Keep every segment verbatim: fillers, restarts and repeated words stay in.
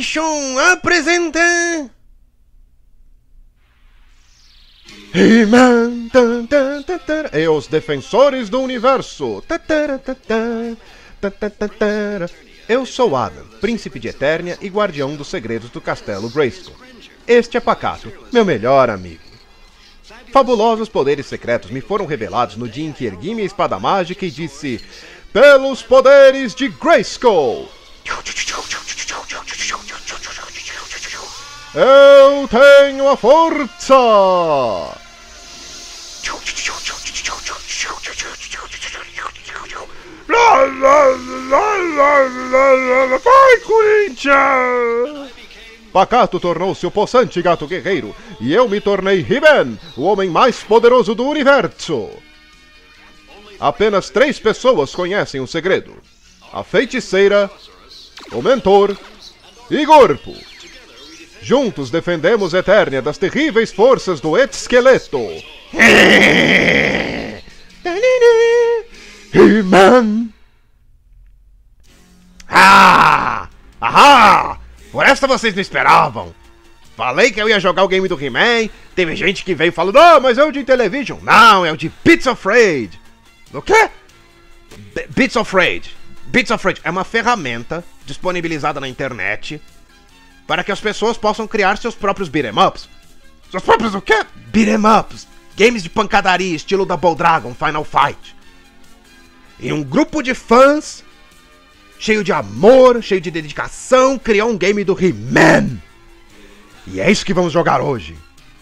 Animation apresenta... He-Man e os Defensores do Universo. Eu sou Adam, príncipe de Eternia e guardião dos segredos do Castelo Grayskull. Este é Pacato, meu melhor amigo. Fabulosos poderes secretos me foram revelados no dia em que ergui minha espada mágica e disse: pelos poderes de Grayskull! Eu tenho a força! Vai, Corinthians! Pacato tornou-se o possante gato guerreiro e eu me tornei He-Man, o homem mais poderoso do universo. Apenas três pessoas conhecem o segredo: a feiticeira, o mentor e Gorpo. Juntos defendemos Eternia das terríveis forças do Esqueleto. He-Man! Ah! Ahá! Por essa vocês não esperavam. Falei que eu ia jogar o game do He-Man. Teve gente que veio falando: ah, mas é o de Television. Não, é o de Beats of Rage. O quê? B Beats of Rage. Beats of Rage é uma ferramenta disponibilizada na internet para que as pessoas possam criar seus próprios beat'em ups. Seus próprios o quê? Beat'em ups. Games de pancadaria, estilo Double Dragon, Final Fight. E um grupo de fãs, cheio de amor, cheio de dedicação, criou um game do He-Man. E é isso que vamos jogar hoje.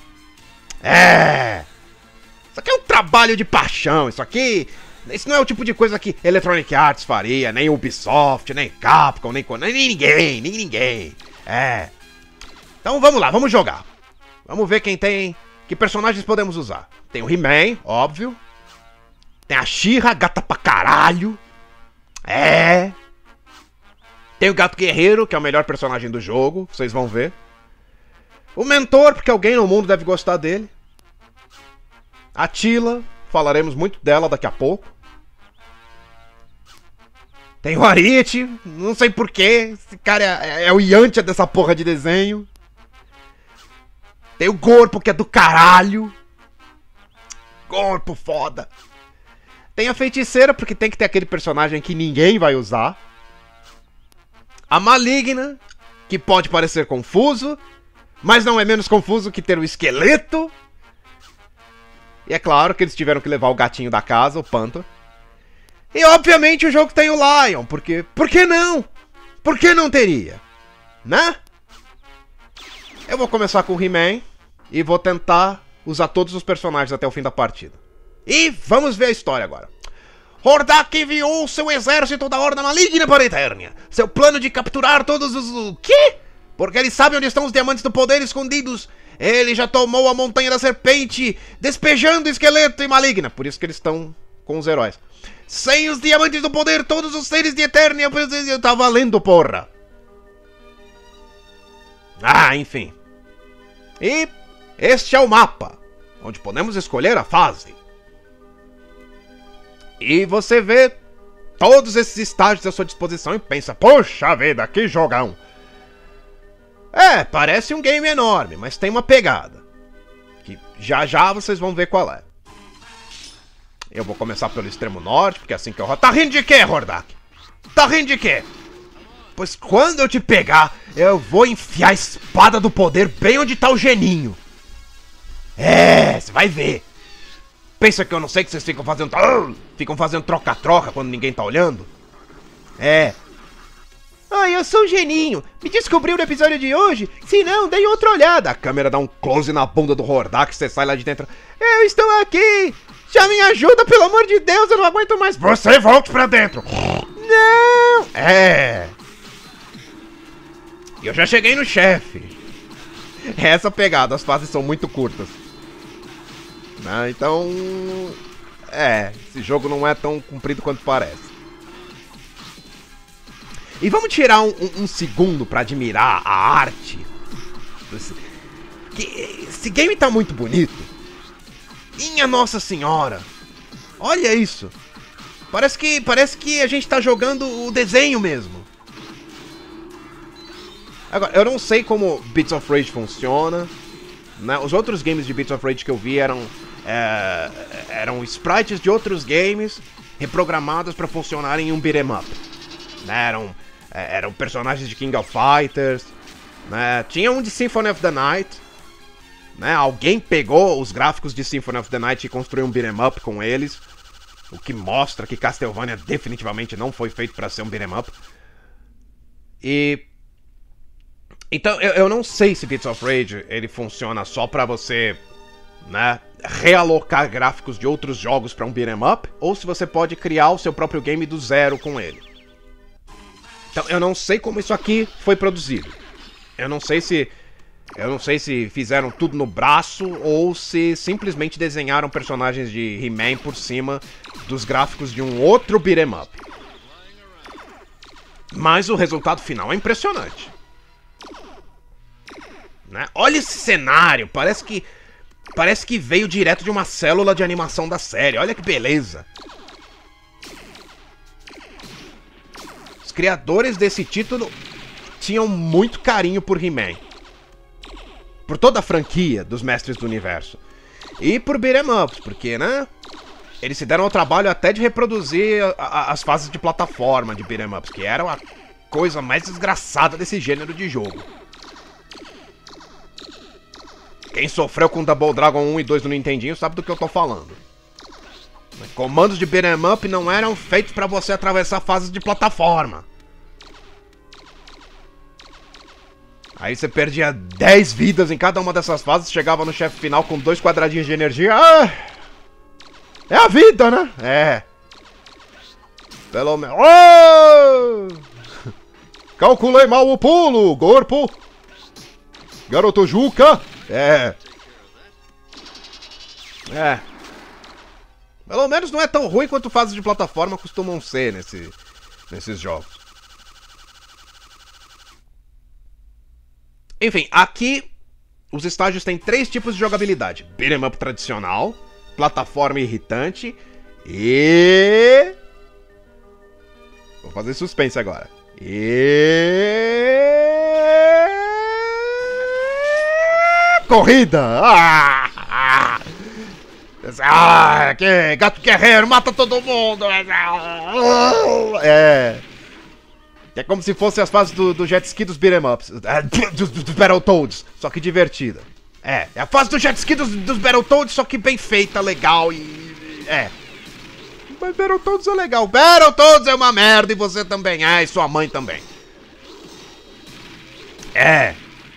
É... Isso aqui é um trabalho de paixão, isso aqui... Isso não é o tipo de coisa que Electronic Arts faria, nem Ubisoft, nem Capcom, nem, nem ninguém, nem ninguém. É... Então vamos lá, vamos jogar. Vamos ver quem tem... Que personagens podemos usar. Tem o He-Man, óbvio. Tem a She-Ra, gata pra caralho. É... Tem o Gato Guerreiro, que é o melhor personagem do jogo, vocês vão ver. O Mentor, porque alguém no mundo deve gostar dele. A Teela, falaremos muito dela daqui a pouco. Tem o Arit, não sei porquê, esse cara é, é o Yantia dessa porra de desenho. Tem o Gorpo, que é do caralho. Gorpo, foda. Tem a Feiticeira, porque tem que ter aquele personagem que ninguém vai usar. A Maligna, que pode parecer confuso, mas não é menos confuso que ter o Esqueleto. E é claro que eles tiveram que levar o gatinho da casa, o Panther. E obviamente o jogo tem o Lion, porque... Por que não? Por que não teria? Né? Eu vou começar com o He-Man e vou tentar usar todos os personagens até o fim da partida. E vamos ver a história agora. Hordak enviou seu exército da Horda Maligna para a Eternia. Seu plano de capturar todos os... O quê? Porque ele sabe onde estão os diamantes do poder escondidos. Ele já tomou a Montanha da Serpente, despejando Esqueleto e Maligna. Por isso que eles estão com os heróis. Sem os diamantes do poder, todos os seres de Eternia... Tá valendo, porra. Ah, enfim. E este é o mapa, onde podemos escolher a fase. E você vê todos esses estágios à sua disposição e pensa: poxa vida, que jogão. É, parece um game enorme, mas tem uma pegada, que já já vocês vão ver qual é. Eu vou começar pelo extremo norte, porque é assim que eu... Tá rindo de quê, Hordak? Tá rindo de quê? Pois quando eu te pegar, eu vou enfiar a espada do poder bem onde tá o geninho. É, você vai ver. Pensa que eu não sei que vocês ficam fazendo... Ficam fazendo troca-troca quando ninguém tá olhando? É. Ai, eu sou o geninho. Me descobriu no episódio de hoje? Se não, dei outra olhada. A câmera dá um close na bunda do Hordak, você sai lá de dentro. Eu estou aqui. Já me ajuda, pelo amor de Deus, eu não aguento mais. Você volte pra dentro. Não. É. E eu já cheguei no chefe. É essa pegada, as fases são muito curtas. Ah, então... É, esse jogo não é tão comprido quanto parece. E vamos tirar um, um, um segundo pra admirar a arte. Esse, que, esse game tá muito bonito. Minha Nossa Senhora. Olha isso. Parece que, parece que a gente tá jogando o desenho mesmo. Agora, eu não sei como Beats of Rage funciona, né? Os outros games de Beats of Rage que eu vi eram, é, eram sprites de outros games reprogramados para funcionarem em um beat'em up. Né? Eram, é, eram personagens de King of Fighters, né? Tinha um de Symphony of the Night, né? Alguém pegou os gráficos de Symphony of the Night e construiu um beat'em up com eles, o que mostra que Castlevania definitivamente não foi feito para ser um beat'em up. E... Então, eu, eu não sei se Beats of Rage ele funciona só pra você, né, realocar gráficos de outros jogos pra um beat'em up, ou se você pode criar o seu próprio game do zero com ele. Então, eu não sei como isso aqui foi produzido. Eu não sei se... Eu não sei se fizeram tudo no braço, ou se simplesmente desenharam personagens de He-Man por cima dos gráficos de um outro beat'em up. Mas o resultado final é impressionante. Né? Olha esse cenário, parece que parece que veio direto de uma célula de animação da série. Olha que beleza. Os criadores desse título tinham muito carinho por He-Man, por toda a franquia dos Mestres do Universo, e por beat'em ups, porque, né, eles se deram ao trabalho até de reproduzir a, a, as fases de plataforma de beat'em ups, que era a coisa mais desgraçada desse gênero de jogo. Quem sofreu com Double Dragon um e dois no Nintendinho sabe do que eu tô falando. Comandos de beat'em up não eram feitos pra você atravessar fases de plataforma. Aí você perdia dez vidas em cada uma dessas fases, chegava no chefe final com dois quadradinhos de energia. Ah, é a vida, né? É. Pelo menos... Oh! Calculei mal o pulo, corpo. Garoto Juca. É. É. Pelo menos não é tão ruim quanto fases de plataforma costumam ser nesse, nesses jogos. Enfim, aqui os estágios têm três tipos de jogabilidade: beat'em up tradicional, plataforma irritante e... Vou fazer suspense agora. E... corrida! Ah, ah, ah, que gato guerreiro, mata todo mundo! É... É como se fossem as fases do, do jet ski dos beat'em ups, dos, dos Battletoads, só que divertida. É, é a fase do jet ski dos, dos Battletoads, só que bem feita, legal e... É. Mas Battletoads é legal. Battletoads é uma merda e você também é, e sua mãe também. É.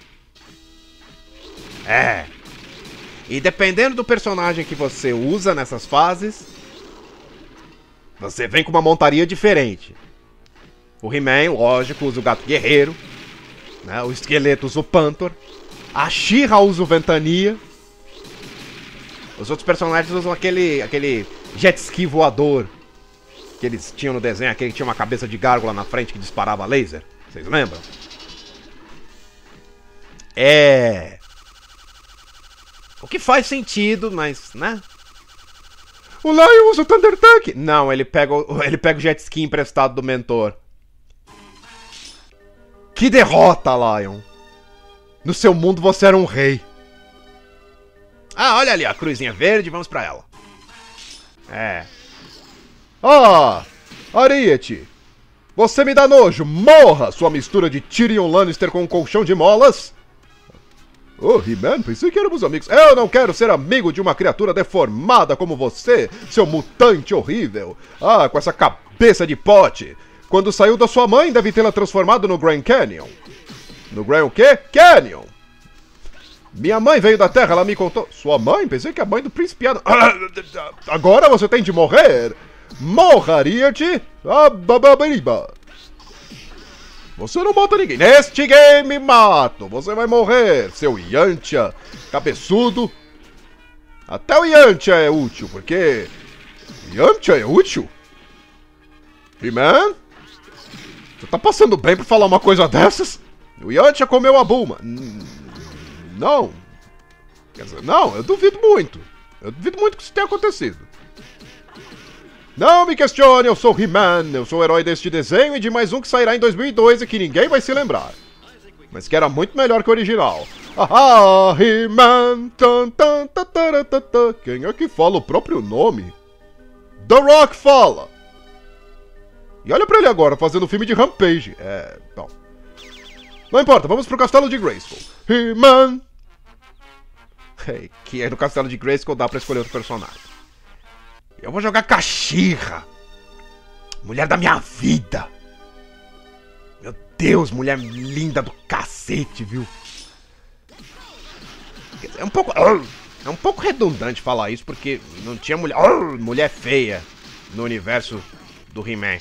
É. E dependendo do personagem que você usa nessas fases, você vem com uma montaria diferente. O He-Man, lógico, usa o gato guerreiro, né? O esqueleto usa o Panther, a She-Ra usa o Ventania. Os outros personagens usam aquele, aquele jet ski voador que eles tinham no desenho, aquele que tinha uma cabeça de gárgula na frente que disparava laser. Vocês lembram? É... O que faz sentido, mas, né? O Lion usa o Thunder Tank. Não, ele pega o, ele pega o jet ski emprestado do mentor. Que derrota, Lion. No seu mundo você era um rei. Ah, olha ali a cruzinha verde, vamos pra ela. É. Ah, Ariete. Você me dá nojo, morra, sua mistura de Tyrion Lannister com um colchão de molas. Oh, He-Man, pensei que éramos amigos. Eu não quero ser amigo de uma criatura deformada como você, seu mutante horrível. Ah, com essa cabeça de pote. Quando saiu da sua mãe, deve tê-la transformado no Grand Canyon. No Grand o quê? Canyon. Minha mãe veio da Terra, ela me contou... Sua mãe? Pensei que a mãe do príncipe... Agora você tem de morrer. Morraria-te. Abababariba. Você não mata ninguém. Neste game, mato. Você vai morrer, seu Yantia cabeçudo. Até o Yantia é útil, porque... Yantia é útil? He-Man? Você tá passando bem pra falar uma coisa dessas? O Yantia comeu a Bulma. Não. Quer dizer, não, eu duvido muito. Eu duvido muito que isso tenha acontecido. Não me questione, eu sou He-Man, eu sou o herói deste desenho e de mais um que sairá em dois mil e dois e que ninguém vai se lembrar. mas que era muito melhor que o original. Ah, He-Man. Quem é que fala o próprio nome? The Rock fala. E olha pra ele agora, fazendo filme de Rampage. É, bom. Não importa, vamos pro Castelo de Grayskull. He-Man. Hey, que aí no Castelo de Grayskull dá pra escolher outro personagem. Eu vou jogar com a She-Ra. Mulher da minha vida. Meu Deus, mulher linda do cacete, viu? É um pouco... É um pouco redundante falar isso, porque não tinha mulher... Mulher feia no universo do He-Man.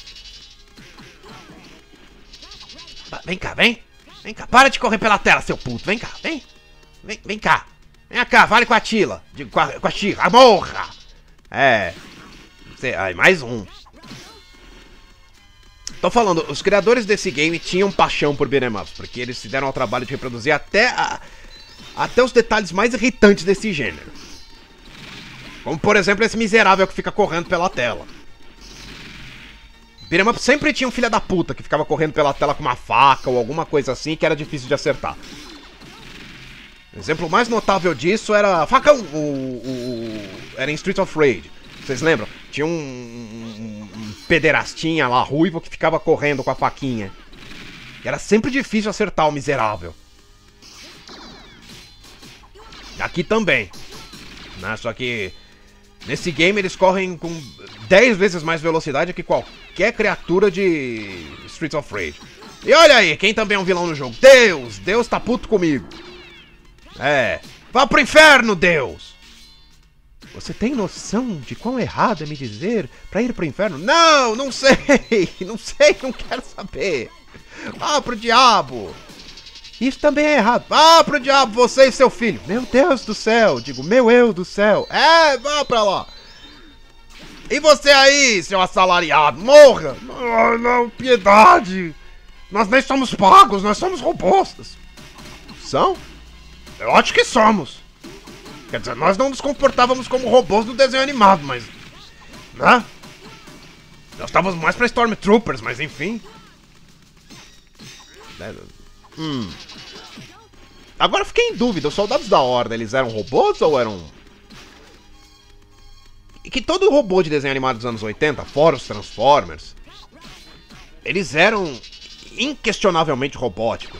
Vem cá, vem. Vem cá, para de correr pela tela, seu puto. Vem cá, vem. Vem, vem cá. Vem cá, vale com a Tila. Digo, com a, com a She-Ra. Morra! É. Ai, mais um. Tô falando, os criadores desse game tinham paixão por beat'em ups, porque eles se deram ao trabalho de reproduzir até, a, até os detalhes mais irritantes desse gênero. Como, por exemplo, esse miserável que fica correndo pela tela. Beat'em up sempre tinha um filho da puta que ficava correndo pela tela com uma faca ou alguma coisa assim que era difícil de acertar. O exemplo mais notável disso era facão, o, o, o, era em Streets of Rage. Vocês lembram? Tinha um, um, um pederastinha lá, ruivo, que ficava correndo com a faquinha. E era sempre difícil acertar o miserável. Aqui também. Né? Só que nesse game eles correm com dez vezes mais velocidade que qualquer criatura de Streets of Rage. E olha aí, quem também é um vilão no jogo? Deus! Deus tá puto comigo. É. Vá pro inferno, Deus! Você tem noção de quão errado é me dizer pra ir pro inferno? Não, não sei, não sei, não quero saber. Vá pro diabo. Isso também é errado. Vá pro diabo, você e seu filho. Meu Deus do céu, digo, meu eu do céu. É, vá pra lá. E você aí, seu assalariado, morra. Não, não, piedade. Nós nem somos pagos, nós somos robôs. São? Eu acho que somos. Quer dizer, nós não nos comportávamos como robôs no desenho animado, mas... Né? Nós estávamos mais pra Stormtroopers, mas enfim. Hum. Agora eu fiquei em dúvida, os soldados da Horda, eles eram robôs ou eram... E que todo robô de desenho animado dos anos oitenta, fora os Transformers, eles eram inquestionavelmente robóticos.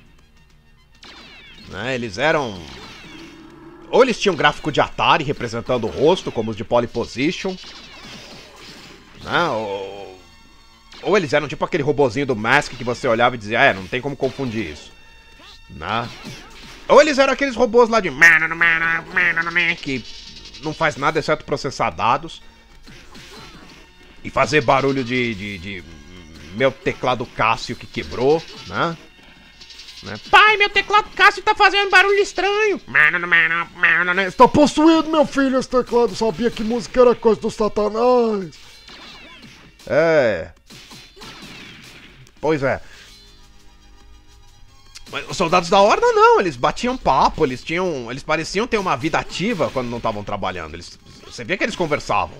Né? Eles eram... Ou eles tinham gráfico de Atari representando o rosto, como os de Polyposition. Né? Ou... Ou eles eram tipo aquele robozinho do Mask que você olhava e dizia, é, não tem como confundir isso. Né? Ou eles eram aqueles robôs lá de... que não faz nada exceto processar dados. E fazer barulho de... de, de... meu teclado Cássio que quebrou, né? Né? Pai, meu teclado Cássio tá fazendo barulho estranho. Está possuído, meu filho, esse teclado. Sabia que música era coisa do Satanás. É. Pois é. Mas os soldados da Horda não, eles batiam papo, eles tinham. Eles pareciam ter uma vida ativa quando não estavam trabalhando. Eles, você via que eles conversavam.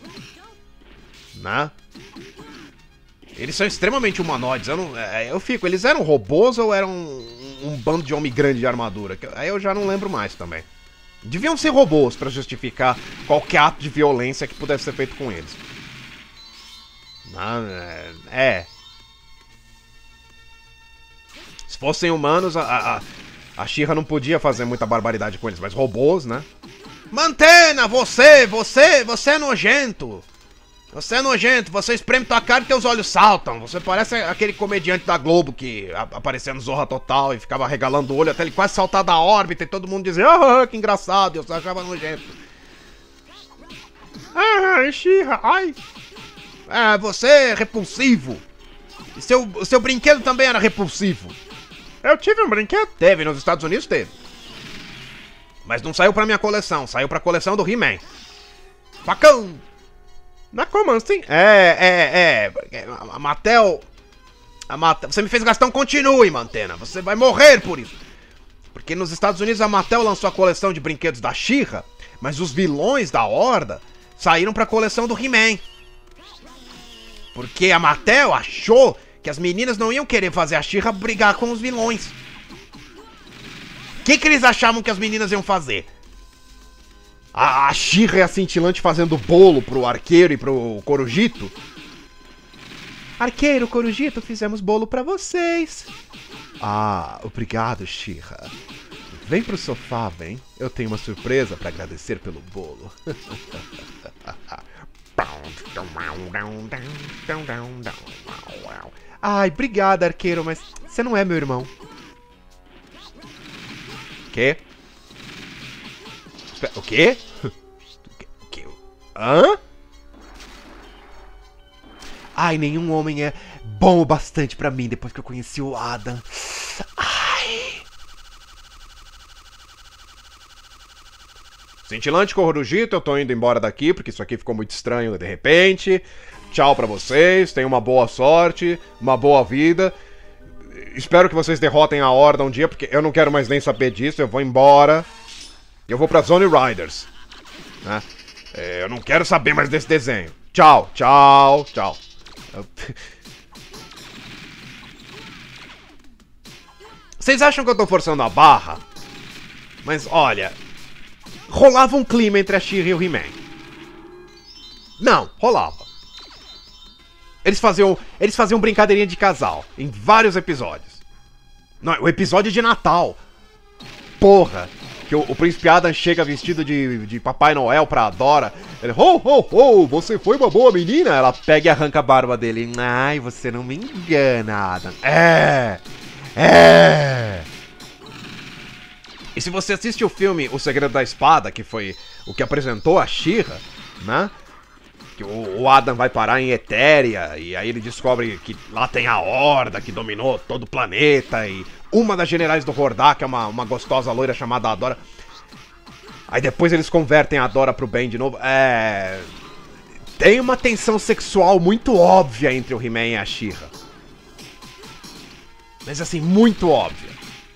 Né? Eles são extremamente humanoides. Eu, não, eu fico, eles eram robôs ou eram um, um bando de homem grande de armadura? Aí eu já não lembro mais também. Deviam ser robôs pra justificar qualquer ato de violência que pudesse ser feito com eles. Não, é. é. Se fossem humanos, a, a, a She-Ra não podia fazer muita barbaridade com eles, mas robôs, né? Mantena, você, você, você é nojento. Você é nojento, você espreme tua cara e teus olhos saltam. Você parece aquele comediante da Globo que aparecia no Zorra Total e ficava regalando o olho até ele quase saltar da órbita e todo mundo dizia, ah, que engraçado, eu só achava nojento. Ah, She-Ra, ai. Ah, você é repulsivo. E seu, o seu brinquedo também era repulsivo. Eu tive um brinquedo? Teve, nos Estados Unidos teve. Mas não saiu pra minha coleção, saiu pra coleção do He-Man. Facão! Na como assim? É, é, é. A Mattel. A Mattel. Você me fez gastar um continue, Mantena. Você vai morrer por isso. Porque nos Estados Unidos a Mattel lançou a coleção de brinquedos da She-Ra, mas os vilões da Horda saíram pra coleção do He-Man. Porque a Mattel achou que as meninas não iam querer fazer a She-Ra brigar com os vilões. O que, que eles achavam que as meninas iam fazer? A, a She-Ra e a Cintilante fazendo bolo pro Arqueiro e pro Corujito? Arqueiro, Corujito, fizemos bolo pra vocês. Ah, obrigado, She-Ra. Vem pro sofá, vem. Eu tenho uma surpresa pra agradecer pelo bolo. Ai, obrigado, Arqueiro, mas você não é meu irmão. Quê? O quê? O quê? Hã? Ai, nenhum homem é bom o bastante pra mim depois que eu conheci o Adam. Ai. Cintilante, Corujito, eu tô indo embora daqui porque isso aqui ficou muito estranho de repente. Tchau pra vocês, tenham uma boa sorte, uma boa vida. Espero que vocês derrotem a Horda um dia, porque eu não quero mais nem saber disso, eu vou embora. Eu vou pra Zone Riders, né? Eu não quero saber mais desse desenho. Tchau, tchau, tchau. Vocês acham que eu tô forçando a barra? Mas olha, rolava um clima entre a She-Ra e o He-Man. Não, rolava. Eles faziam, eles faziam brincadeirinha de casal em vários episódios. Não, o episódio de Natal. Porra, que o, o Príncipe Adam chega vestido de, de Papai Noel pra Dora. Ele, ho, ho, ho, você foi uma boa menina? Ela pega e arranca a barba dele. Ai, você não me engana, Adam. É, é. E se você assiste o filme O Segredo da Espada, que foi o que apresentou a She-Ra, né? Que o, o Adam vai parar em Etéria, e aí ele descobre que lá tem a Horda que dominou todo o planeta, e uma das generais do Hordak é uma, uma gostosa loira chamada Adora. Aí depois eles convertem a Adora pro bem de novo. É... Tem uma tensão sexual muito óbvia entre o He-Man e a She-Ra. Mas assim, muito óbvia.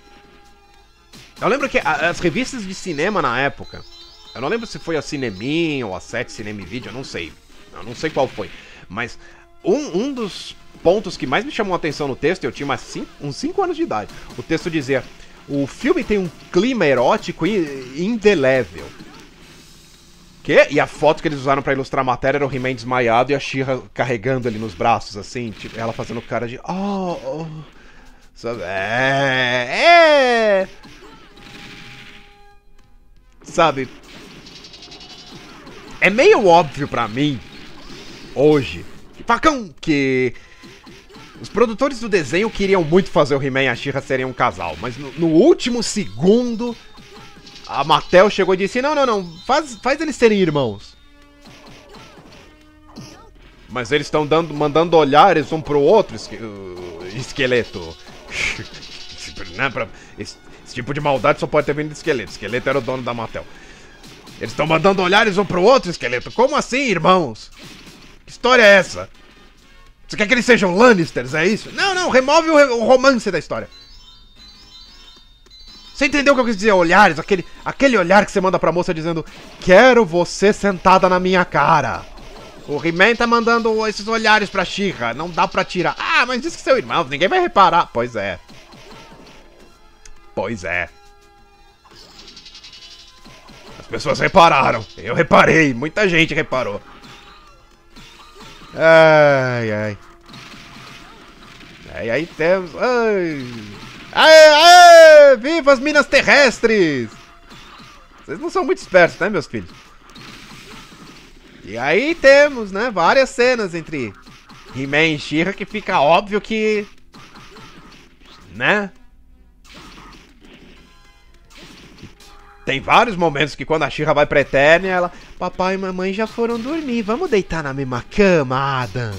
Eu lembro que a, as revistas de cinema na época, eu não lembro se foi a Cinemin ou a Sete Cinema e Vídeo, eu não sei. Eu não sei qual foi. Mas um, um dos pontos que mais me chamou a atenção no texto, eu tinha umas cinco, uns cinco anos de idade. O texto dizia: o filme tem um clima erótico e indelével. Que? E a foto que eles usaram pra ilustrar a matéria era o He-Man desmaiado e a She-Ra carregando ele nos braços, assim, tipo, ela fazendo cara de... Oh, oh. Sabe? É... É... Sabe? É meio óbvio pra mim, hoje, Facão, que os produtores do desenho queriam muito fazer o He-Man e a She-Ra serem um casal, mas no, no último segundo, a Mattel chegou e disse: não, não, não, faz, faz eles serem irmãos. Mas eles estão dando, mandando olhares um pro outro, esque, uh, esqueleto. Não, pra, esse, esse tipo de maldade só pode ter vindo de esqueleto. Esqueleto era o dono da Mattel. Eles estão mandando olhares um pro outro, esqueleto. Como assim, irmãos? Que história é essa? Você quer que eles sejam Lannisters, é isso? Não, não, remove o, o romance da história. Você entendeu o que eu quis dizer? Olhares, aquele, aquele olhar que você manda pra moça dizendo: quero você sentada na minha cara. O He-Man tá mandando esses olhares pra She-Ra, não dá pra tirar. Ah, mas diz que seu irmão, ninguém vai reparar. Pois é. Pois é. As pessoas repararam. Eu reparei, muita gente reparou. Ai, ai. Ai, aí temos... Ai, ai, ai, viva as minas terrestres! Vocês não são muito espertos, né, meus filhos? E aí temos, né, várias cenas entre He-Man e She-Ra que fica óbvio que... Né? Tem vários momentos que quando a She-Ra vai pra Eternia, ela... Papai e mamãe já foram dormir, vamos deitar na mesma cama, Adam.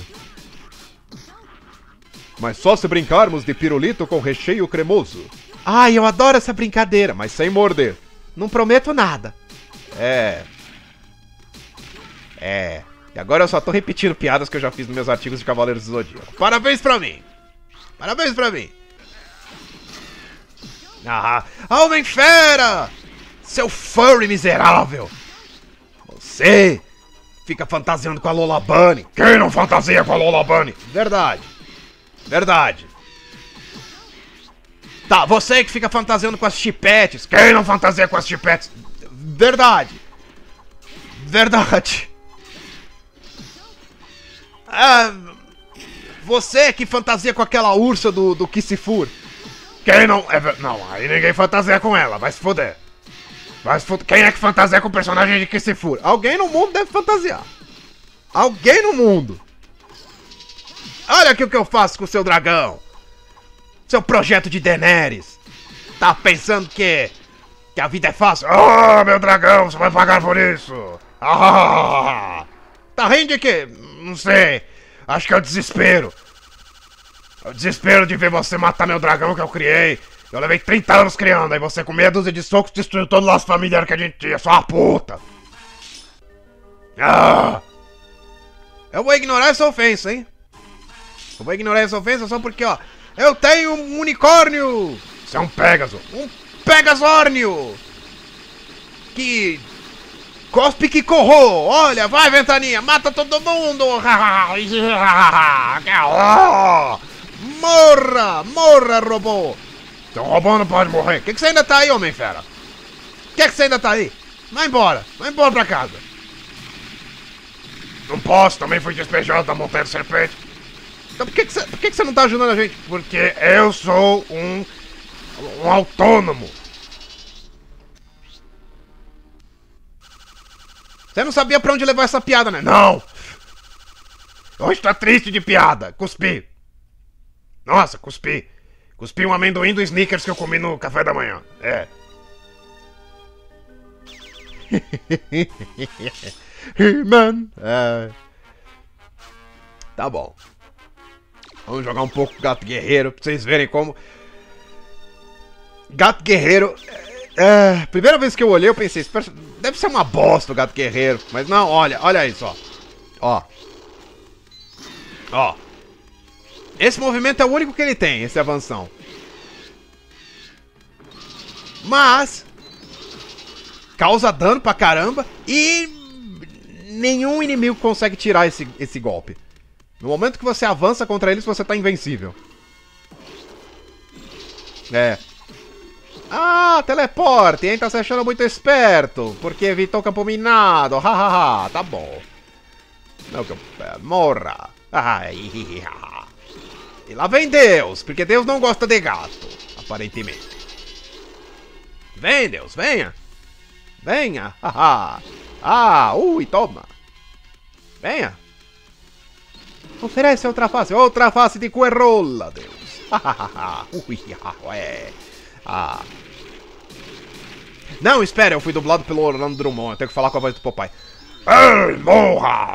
Mas só se brincarmos de pirulito com recheio cremoso. Ai, eu adoro essa brincadeira, Mas sem morder. não prometo nada. É... É... E agora eu só tô repetindo piadas que eu já fiz nos meus artigos de Cavaleiros do Zodíaco. Parabéns pra mim! Parabéns pra mim! Ah, Homem-Fera! Seu furry miserável! Você fica fantasiando com a Lola Bunny. Quem não fantasia com a Lola Bunny? Verdade. Verdade. Tá, você que fica fantasiando com as chipetes. Quem não fantasia com as chipetes? Verdade. Verdade. Ah, você que fantasia com aquela ursa do, do Kissifur. Quem não... É, não, aí ninguém fantasia com ela, vai se foder. Vai se foder. Quem é que fantasia com o personagem de Kissifur? Alguém no mundo deve fantasiar. Alguém no mundo. Olha aqui o que eu faço com o seu dragão. Seu projeto de Daenerys. Tá pensando que... Que a vida é fácil? Ah, oh, meu dragão, você vai pagar por isso. Ah, tá rindo de quê? Não sei. Acho que é o desespero. É o desespero de ver você matar meu dragão que eu criei. Eu levei trinta anos criando. Aí você com meia dúzia de socos destruiu todo o laço familiar que a gente tinha. Só uma puta. Ah. Eu vou ignorar essa ofensa, hein? Eu vou ignorar essa ofensa só porque, ó... Eu tenho um unicórnio! Isso é um Pégaso. Um Pegasórnio! Que... Cospe que corro! Olha, vai, Ventaninha! Mata todo mundo! Morra! Morra, robô! Seu robô não pode morrer. O que, que você ainda tá aí, Homem-Fera? O que, que você ainda tá aí? Vai embora! Vai embora pra casa! Não posso, também fui despejado da Montanha do Serpente. Então por que, que, você, por que, que você não tá ajudando a gente? Porque eu sou um... Um autônomo. Você não sabia pra onde levar essa piada, né? Não! Hoje tá triste de piada. Cuspi. Nossa, cuspi. Cuspi um amendoim do Snickers que eu comi no café da manhã. É. He-Man. É. Tá bom. Vamos jogar um pouco Gato Guerreiro pra vocês verem como... Gato Guerreiro... É, primeira vez que eu olhei eu pensei, deve ser uma bosta o Gato Guerreiro. Mas não, olha, olha isso, ó. Ó. Ó. Esse movimento é o único que ele tem, esse avanção. Mas... Causa dano pra caramba e... Nenhum inimigo consegue tirar esse, esse golpe. No momento que você avança contra eles, você tá invencível. É. Ah, teleporte, hein? Tá se achando muito esperto. Porque evitou campo minado. Hahaha, tá bom. Não, que eu... Morra. E lá vem Deus, porque Deus não gosta de gato, aparentemente. Vem, Deus, venha. Venha. Haha. Ah, ui, toma. Venha. Oferece outra face. Outra face de Coerrola, Deus. Ui, ué. Ah. Não, espera, eu fui dublado pelo Orlando Drummond. Eu tenho que falar com a voz do papai. Ei, morra!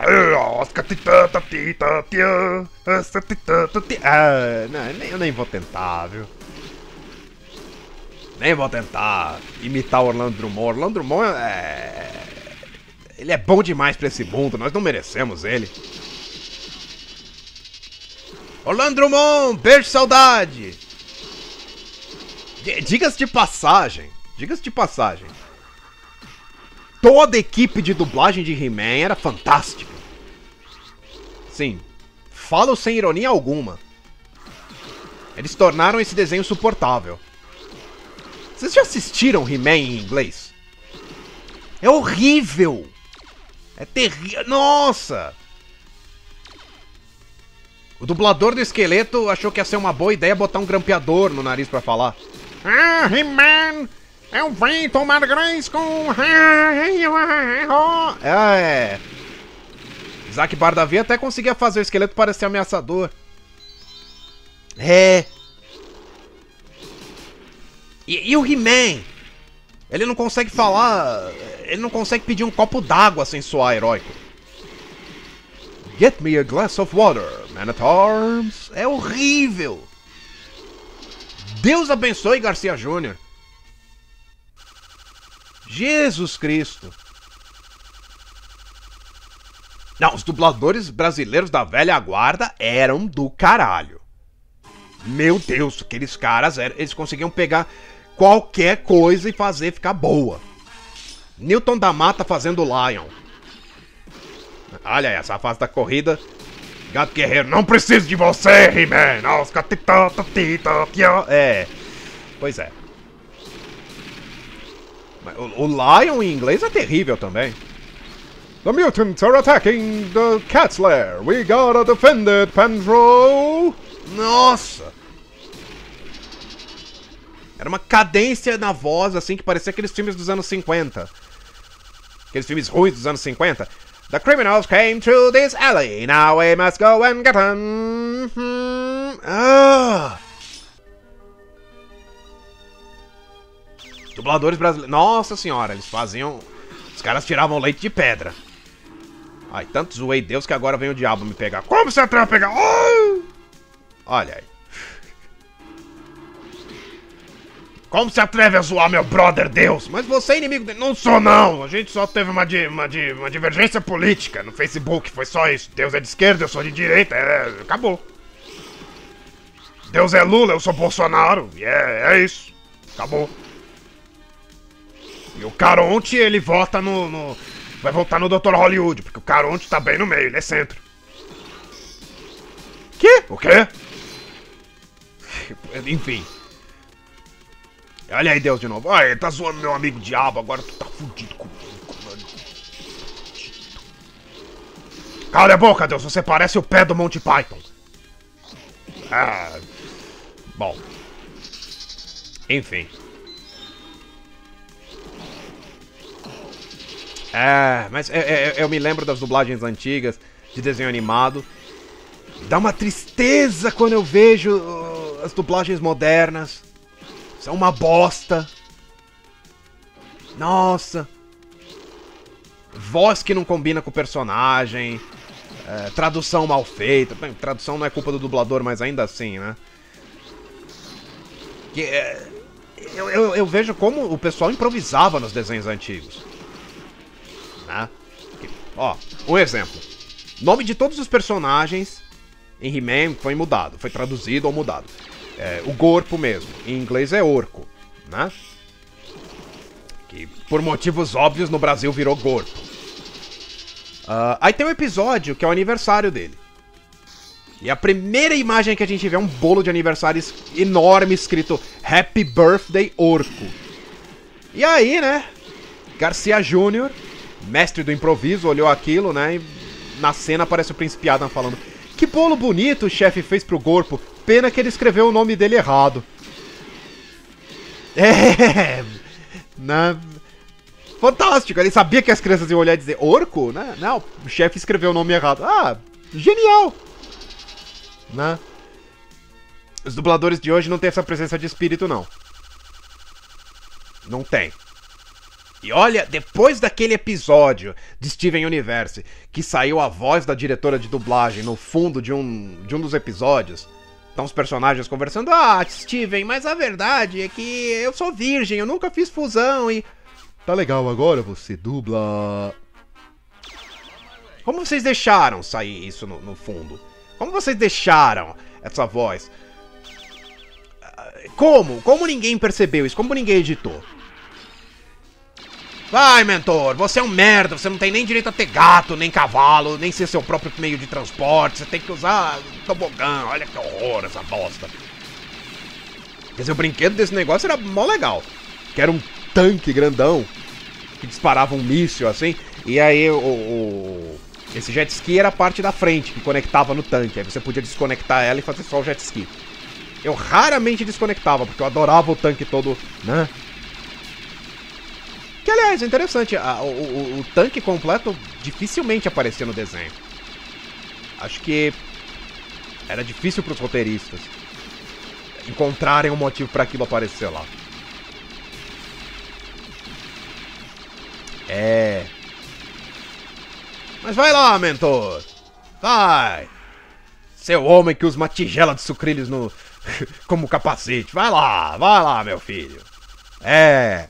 Ah, não, eu nem vou tentar, viu? Nem vou tentar imitar o Orlando Drummond. Orlando Drummond é... Ele é bom demais pra esse mundo, nós não merecemos ele. Orlando Drummond, beijo, saudade. Diga-se de passagem, diga-se de passagem. Toda a equipe de dublagem de He-Man era fantástica. Sim, falo sem ironia alguma. Eles tornaram esse desenho suportável. Vocês já assistiram He-Man em inglês? É horrível. É terrível. Nossa! O dublador do esqueleto achou que ia ser uma boa ideia botar um grampeador no nariz pra falar. Ah, He-Man! Eu venho tomar grãos com... É... Isaac Bardavi até conseguia fazer o esqueleto parecer ameaçador. É... E, e o He-Man? Ele não consegue falar... Ele não consegue pedir um copo d'água sem soar heróico. Get me a glass of water, Man-at-Arms. É horrível. Deus abençoe Garcia Júnior Jesus Cristo. Não, os dubladores brasileiros da velha guarda eram do caralho. Meu Deus, aqueles caras, eles conseguiam pegar qualquer coisa e fazer ficar boa. Newton da Mata fazendo Lion. Olha aí, essa fase da corrida Gato Guerreiro, não preciso de você, He-Man. É, pois é. O, o Lion em inglês é terrível também. The mutants are attacking the Cat's Lair. We gotta defend it, Panthro. Nossa! Era uma cadência na voz, assim, que parecia aqueles filmes dos anos cinquenta. Aqueles filmes ruins dos anos cinquenta. The criminals came through this alley. Now we must go and get them. Ah! Dubladores brasileiros. Nossa senhora, eles faziam... Os caras tiravam leite de pedra. Ai, tanto zoei Deus que agora vem o diabo me pegar. Como você atreve a pegar? Oh! Olha aí. Como você atreve a zoar meu brother Deus? Mas você é inimigo dele. Não sou não. A gente só teve uma, di uma, di uma divergência política no Facebook. Foi só isso. Deus é de esquerda, eu sou de direita. É, acabou. Deus é Lula, eu sou Bolsonaro. E é, é isso. Acabou. E o Caronte, ele vota no, no... Vai votar no doutor Hollywood, porque o Caronte tá bem no meio, ele é centro. Que? O quê? Enfim. Olha aí Deus de novo. Olha, ele tá zoando meu amigo diabo, agora tu tá fudido comigo, mano. Cala a boca, Deus, você parece o pé do Monty Python. Ah... Bom. Enfim. É, mas eu, eu, eu me lembro das dublagens antigas de desenho animado. Dá uma tristeza quando eu vejo uh, as dublagens modernas. São uma bosta. Nossa. Voz que não combina com o personagem. É, tradução mal feita. Bem, tradução não é culpa do dublador, mas ainda assim, né? Que, é, eu, eu, eu vejo como o pessoal improvisava nos desenhos antigos. Né? Que, ó, um exemplo. Nome de todos os personagens em He-Man foi mudado. Foi traduzido ou mudado. É, o Gorpo mesmo. Em inglês é Orco. Né? Que por motivos óbvios no Brasil virou Gorpo. Uh, aí tem um episódio que é o aniversário dele. E a primeira imagem que a gente vê é um bolo de aniversário enorme escrito Happy Birthday Orco. E aí, né, Garcia Júnior, mestre do improviso, olhou aquilo, né, e na cena aparece o Príncipe Adam falando: que bolo bonito o chefe fez pro Gorpo, pena que ele escreveu o nome dele errado. É... Na... Fantástico, ele sabia que as crianças iam olhar e dizer Orco, né? Não, o chefe escreveu o nome errado. Ah, genial! Né? Os dubladores de hoje não têm essa presença de espírito, não. Não tem. E olha, depois daquele episódio de Steven Universe, que saiu a voz da diretora de dublagem no fundo de um, de um dos episódios, estão os personagens conversando: ah, Steven, mas a verdade é que eu sou virgem, eu nunca fiz fusão e... Tá legal, agora você dubla... Como vocês deixaram sair isso no, no fundo? Como vocês deixaram essa voz? Como? Como ninguém percebeu isso? Como ninguém editou? Vai, mentor, você é um merda, você não tem nem direito a ter gato, nem cavalo, nem ser seu próprio meio de transporte, você tem que usar tobogã, olha que horror essa bosta. Quer dizer, o brinquedo desse negócio era mó legal, que era um tanque grandão que disparava um míssil assim, e aí o, o, esse jet ski era a parte da frente que conectava no tanque, aí você podia desconectar ela e fazer só o jet ski. Eu raramente desconectava, porque eu adorava o tanque todo, né? Que, aliás, é interessante, a, o, o, o tanque completo dificilmente aparecia no desenho. Acho que era difícil para os roteiristas encontrarem um motivo para aquilo aparecer lá. É. Mas vai lá, mentor. Vai. Seu homem que usa uma tigela de sucrilhos no... como capacete. Vai lá, vai lá, meu filho. É.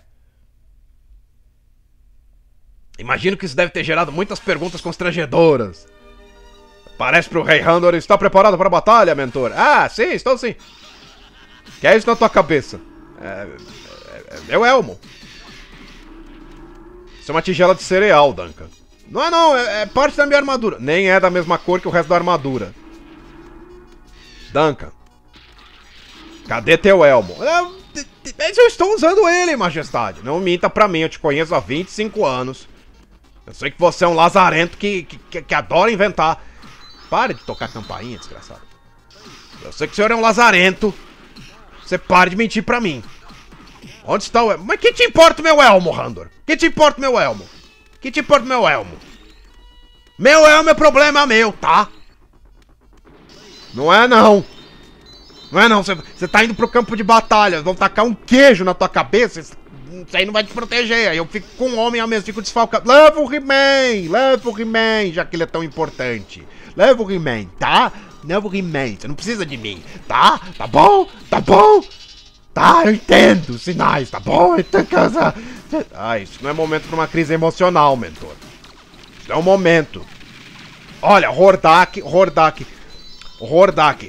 Imagino que isso deve ter gerado muitas perguntas constrangedoras. Parece pro Rei Handor: está preparado para a batalha, mentor? Ah, sim, estou sim. Que é isso na tua cabeça? É, é, é meu elmo. Isso é uma tigela de cereal, Duncan. Não é não, é, é parte da minha armadura. Nem é da mesma cor que o resto da armadura. Duncan. Cadê teu elmo? Eu, eu estou usando ele, majestade. Não minta pra mim, eu te conheço há vinte e cinco anos. Eu sei que você é um lazarento que, que, que adora inventar. Pare de tocar campainha, desgraçado. Eu sei que o senhor é um lazarento. Você pare de mentir pra mim. Onde está o elmo? Mas que te importa o meu elmo, Randor? Que te importa o meu elmo? Que te importa o meu elmo? Meu elmo é problema meu, tá? Não é não. Não é não, você tá indo pro campo de batalha, vão tacar um queijo na tua cabeça, isso aí não vai te proteger, aí eu fico com um homem ao mesmo, fico desfalcado. Leva o He-Man, leva o He-Man, já que ele é tão importante. Leva o He-Man, tá? Leva o He-Man, você não precisa de mim, tá? Tá bom? Tá bom? Tá, eu entendo os sinais, tá bom? Então, casa... Ah, isso não é momento pra uma crise emocional, mentor. Isso não é um momento. Olha, Hordak, Hordak, Hordak.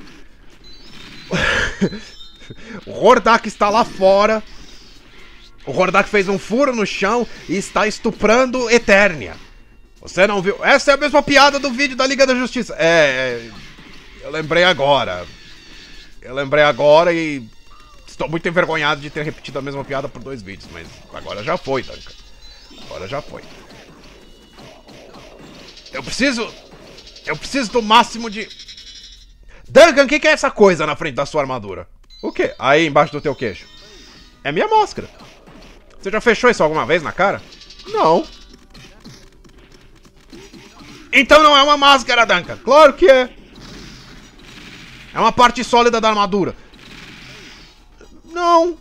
O Hordak está lá fora. O Hordak fez um furo no chão e está estuprando Eternia. Você não viu? Essa é a mesma piada do vídeo da Liga da Justiça. É, é... Eu lembrei agora. Eu lembrei agora e... Estou muito envergonhado de ter repetido a mesma piada por dois vídeos, mas agora já foi, Duncan. Agora já foi. Eu preciso... Eu preciso do máximo de... Duncan, o que, que é essa coisa na frente da sua armadura? O quê? Aí embaixo do teu queixo. É minha máscara. Você já fechou isso alguma vez na cara? Não. Então não é uma máscara, Duncan. Claro que é. É uma parte sólida da armadura. Não.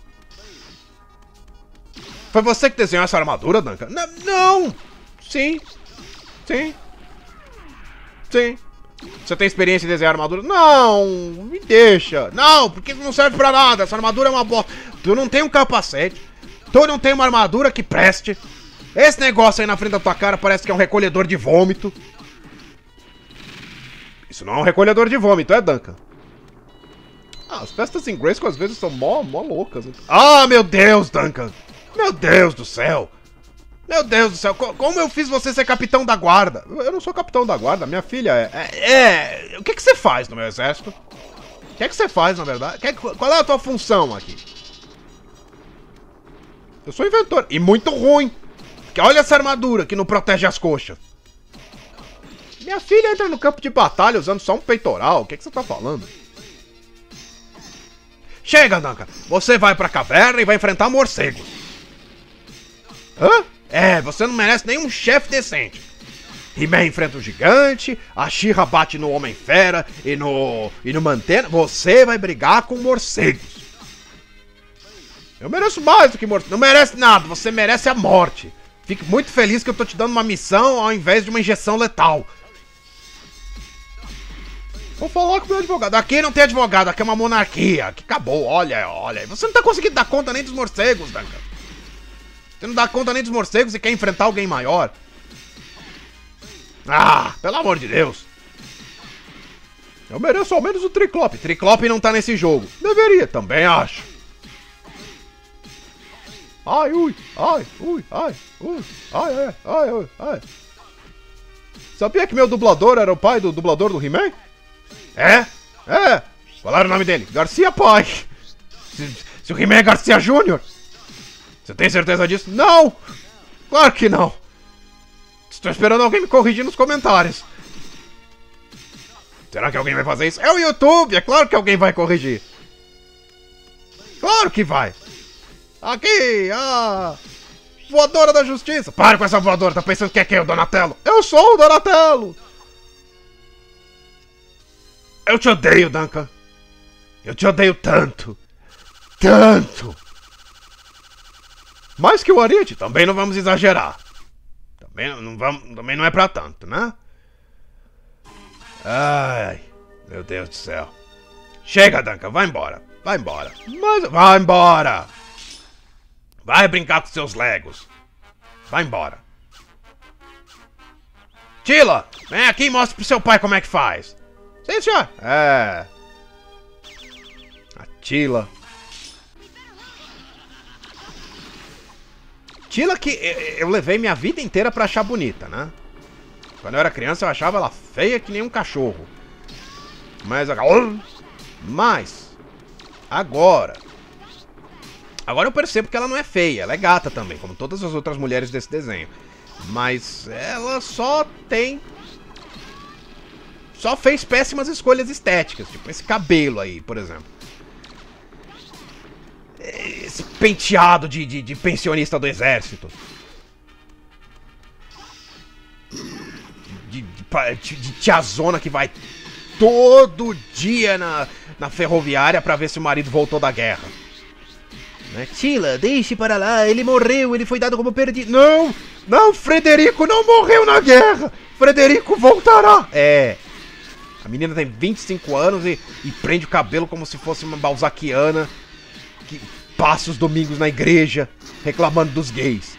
Foi você que desenhou essa armadura, Duncan? N não. Sim. Sim. Sim. Você tem experiência em desenhar armadura? Não, me deixa. Não, porque não serve pra nada. Essa armadura é uma bosta. Tu não tem um capacete. Tu não tem uma armadura que preste. Esse negócio aí na frente da tua cara parece que é um recolhedor de vômito. Isso não é um recolhedor de vômito, é, Duncan? Ah, as festas em Grayskull às vezes são mó, mó loucas. Ah, meu Deus, Duncan. Meu Deus do céu. Meu Deus do céu, como eu fiz você ser capitão da guarda? Eu não sou capitão da guarda, minha filha é... É... é... O que que você faz no meu exército? O que que você faz, na verdade? Qual é a tua função aqui? Eu sou inventor, e muito ruim. Porque olha essa armadura que não protege as coxas. Minha filha entra no campo de batalha usando só um peitoral, o que que você tá falando? Chega, Duncan, você vai pra caverna e vai enfrentar morcegos. Hã? É, você não merece nenhum chefe decente. He-Man enfrenta o gigante, a She-Ra bate no Homem-Fera e no... e no Mantena. Você vai brigar com morcegos. Eu mereço mais do que morcegos. Não merece nada, você merece a morte. Fique muito feliz que eu tô te dando uma missão ao invés de uma injeção letal. Vou falar com o meu advogado. Aqui não tem advogado, aqui é uma monarquia. Aqui acabou, olha, olha. Você não tá conseguindo dar conta nem dos morcegos, Duncan. Você não dá conta nem dos morcegos e quer enfrentar alguém maior. Ah, pelo amor de Deus. Eu mereço ao menos o Triclope. Triclope não tá nesse jogo. Deveria, também acho. Ai, ui, ai, ui, ai, ui, ai, ai, ai, ai, ai. Sabia que meu dublador era o pai do dublador do He-Man? É? É. Qual era o nome dele? Garcia Pai. Se, se o He-Man é Garcia Júnior. Você tem certeza disso? Não! Claro que não! Estou esperando alguém me corrigir nos comentários. Será que alguém vai fazer isso? É o YouTube! É claro que alguém vai corrigir! Claro que vai! Aqui! A voadora da justiça! Para com essa voadora! Tá pensando que é quem? O Donatello? Eu sou o Donatello! Eu te odeio, Duncan! Eu te odeio tanto! Tanto! Mais que o Ariete, também não vamos exagerar. Também não, vamos, também não é pra tanto, né? Ai, meu Deus do céu. Chega, Duncan, vai embora. Vai embora. Mas, vai embora. Vai brincar com seus Legos. Vai embora. Tila, vem aqui e mostra pro seu pai como é que faz. Sim, senhor. É. A Tila. Tila que eu levei minha vida inteira pra achar bonita, né? Quando eu era criança eu achava ela feia que nem um cachorro. Mas agora... Mas... Agora... Agora eu percebo que ela não é feia, ela é gata também, como todas as outras mulheres desse desenho. Mas ela só tem... Só fez péssimas escolhas estéticas, tipo esse cabelo aí, por exemplo. Esse penteado de, de, de pensionista do exército. De, de, de tiazona que vai todo dia na, na ferroviária pra ver se o marido voltou da guerra. Né? Tila, deixe para lá, ele morreu, ele foi dado como perdido. Não, não, Frederico não morreu na guerra. Frederico voltará. É, a menina tem vinte e cinco anos e, e prende o cabelo como se fosse uma balzaquiana que passa os domingos na igreja reclamando dos gays.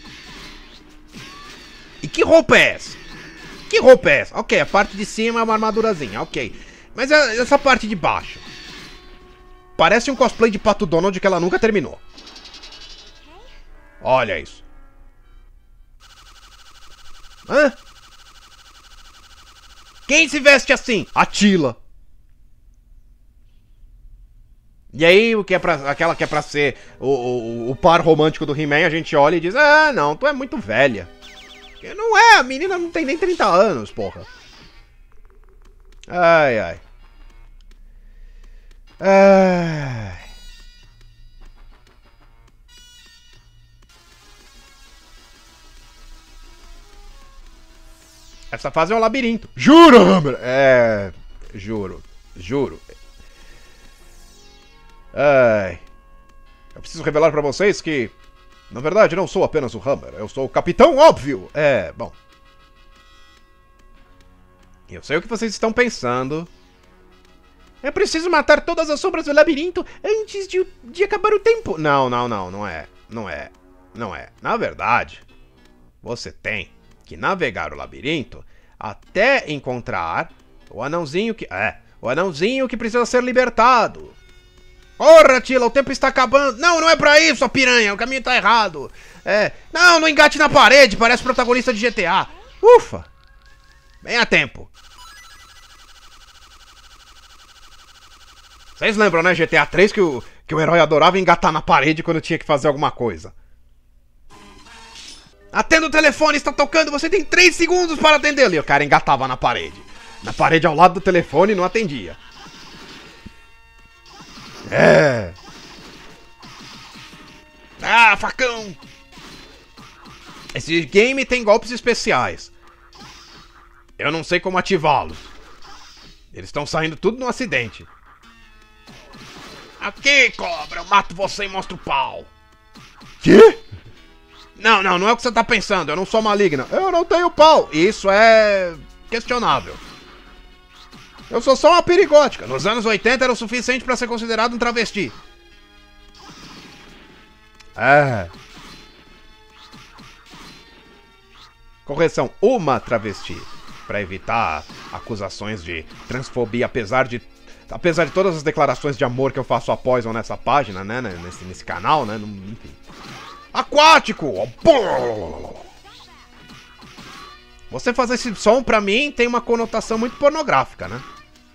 E que roupa é essa? Que roupa é essa? Ok, a parte de cima é uma armadurazinha, ok. Mas essa parte de baixo parece um cosplay de Pato Donald que ela nunca terminou. Olha isso. Hã? Quem se veste assim? A Tila. E aí, o que é pra, aquela que é pra ser o, o, o par romântico do He-Man, a gente olha e diz: ah, não, tu é muito velha. Porque não é, a menina não tem nem trinta anos, porra. Ai, ai. Ai. Essa fase é um labirinto. Juro, Hammer? É... Juro. Juro. Ai. Eu preciso revelar pra vocês que... Na verdade, não sou apenas o Hammer. Eu sou o Capitão Óbvio. É, bom. Eu sei o que vocês estão pensando. É preciso matar todas as sombras do labirinto antes de, de acabar o tempo. Não, não, não. Não é. Não é. Não é. Na verdade, você tem que navegar o labirinto até encontrar o anãozinho que... É, o anãozinho que precisa ser libertado. Porra, Tila, o tempo está acabando. Não, não é pra isso, a piranha. O caminho tá errado. É. Não, não engate na parede. Parece protagonista de G T A. Ufa. Bem a tempo. Vocês lembram, né, G T A três, que o, que o herói adorava engatar na parede quando tinha que fazer alguma coisa. Atenda o telefone, está tocando. Você tem três segundos para atender. Ali, o cara engatava na parede. Na parede ao lado do telefone e não atendia. É. Ah, facão. Esse game tem golpes especiais. Eu não sei como ativá-los. Eles estão saindo tudo no acidente. Aqui, cobra, eu mato você e mostro o pau. Que? Não, não, não é o que você tá pensando. Eu não sou maligna. Eu não tenho pau. Isso é questionável. Eu sou só uma perigótica. Nos anos oitenta era o suficiente pra ser considerado um travesti. É. Correção, uma travesti. Pra evitar acusações de transfobia, apesar de... Apesar de todas as declarações de amor que eu faço após ou nessa página, né? Nesse, nesse canal, né? Enfim. Aquático! Você fazer esse som, pra mim, tem uma conotação muito pornográfica, né?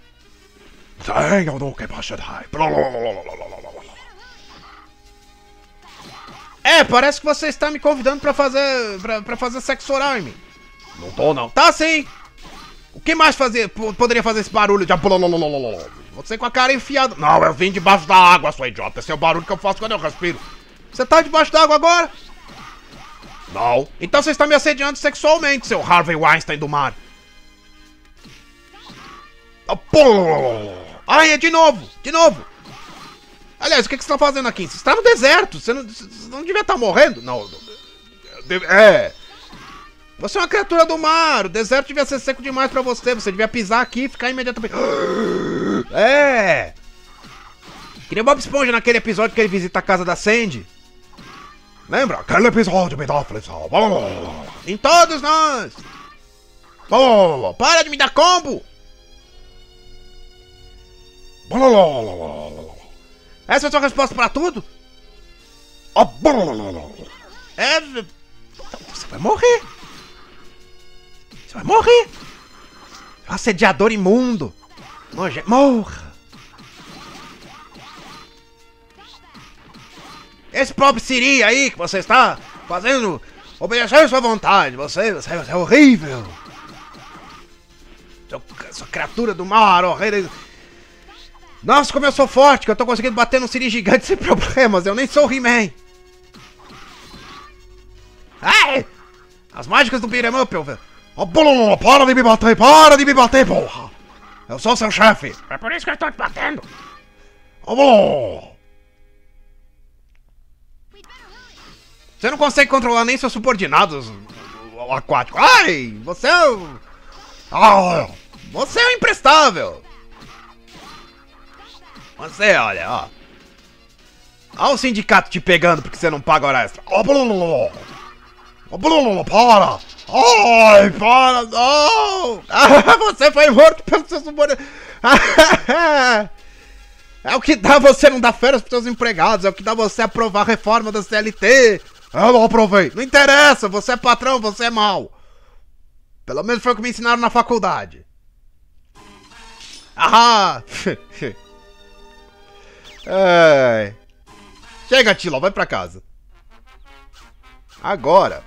É, parece que você está me convidando pra fazer, pra, pra fazer sexo oral em mim. Não tô, não. Tá sim! O que mais fazer, poderia fazer esse barulho de... Você com a cara enfiada... Não, eu vim debaixo da água, sua idiota. Esse é o barulho que eu faço quando eu respiro. Você tá debaixo da água agora? Não. Então você está me assediando sexualmente, seu Harvey Weinstein do mar. Ai, é de novo, de novo. Aliás, o que, que você está fazendo aqui? Você está no deserto, você não, você não devia estar morrendo? Não, é... Você é uma criatura do mar, o deserto devia ser seco demais pra você, você devia pisar aqui e ficar imediatamente... É... Que nem o Bob Esponja naquele episódio que ele visita a casa da Sandy. Lembra? Aquele episódio me dá aflição. Em todos nós. Para de me dar combo. Essa é a sua resposta pra tudo? É... Você vai morrer. Você vai morrer. Assediador imundo. Noje... Morra. Esse próprio Siri aí que você está fazendo... Obedecer sua vontade. Você, você, você é horrível. Sua criatura do mar, horrível. Nossa, como eu sou forte, que eu tô conseguindo bater no Siri gigante sem problemas. Eu nem sou o He-Man. Ai! As mágicas do beat'em up, eu... Oh, para de me bater, para de me bater, porra! Eu sou seu chefe. É por isso que eu estou te batendo. Oh, você não consegue controlar nem seus subordinados aquáticos. Ai, você é o... Ah, você é o imprestável. Você, olha, ó. Olha o sindicato te pegando porque você não paga hora extra. Oh, oh, para! Ai, para! Não! Ah, você foi morto pelo seu subordinado. É o que dá você não dar férias pros seus empregados. É o que dá você aprovar a reforma da C L T. Eu não aprovei. Não interessa, você é patrão, você é mau. Pelo menos foi o que me ensinaram na faculdade. Ah! É... Chega, Tilo, vai pra casa. Agora.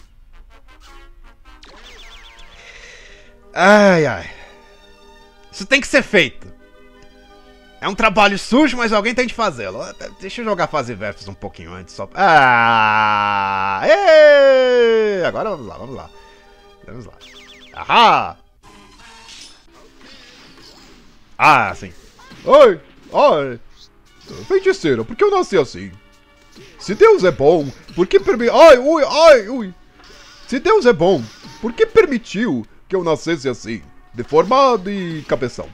Ai, ai. Isso tem que ser feito. É um trabalho sujo, mas alguém tem de fazê-lo. Deixa eu jogar fase versus um pouquinho antes. Só... Ah! Êêê! Agora vamos lá, vamos lá. Vamos lá. Ahá! Ah, sim. Ai, ai. Feiticeira, por que eu nasci assim? Se Deus é bom, por que permitiu... Ai, ui, ai, ui. Se Deus é bom, por que permitiu que eu nascesse assim? Deformado e cabeção.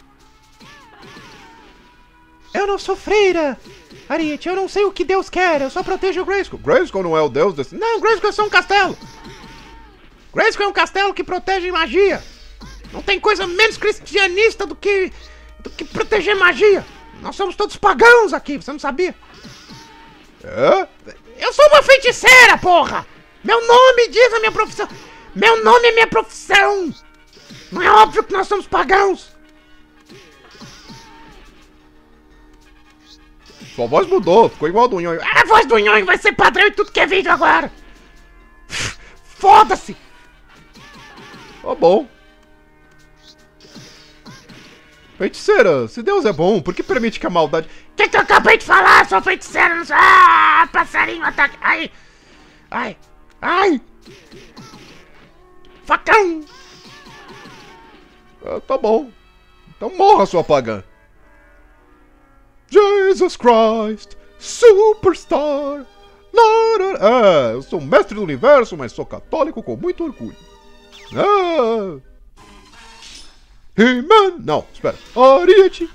Eu não sou freira, Ariete, eu não sei o que Deus quer, eu só protejo o Grayskull. Grayskull não é o deus desse... Não, Grayskull é só um castelo. Grayskull é um castelo que protege magia. Não tem coisa menos cristianista do que... do que proteger magia. Nós somos todos pagãos aqui, você não sabia? É? Eu sou uma feiticeira, porra! Meu nome diz a minha profissão. Meu nome é minha profissão. Não é óbvio que nós somos pagãos. Sua voz mudou, ficou igual a do Nhonho. A voz do Nhonho vai ser padrão em tudo que é vídeo agora. Foda-se. Tá bom. Feiticeira, se Deus é bom, por que permite que a maldade... O que, que eu acabei de falar, sua feiticeira? Não sou... Ah, passarinho ataque... Ai, ai, ai. Facão. Ah, tá bom. Então morra, sua pagã. Jesus Christ, Superstar. Ah, eu sou mestre do universo, mas sou católico com muito orgulho. Ah... He-Man! Não, espera. Ariete!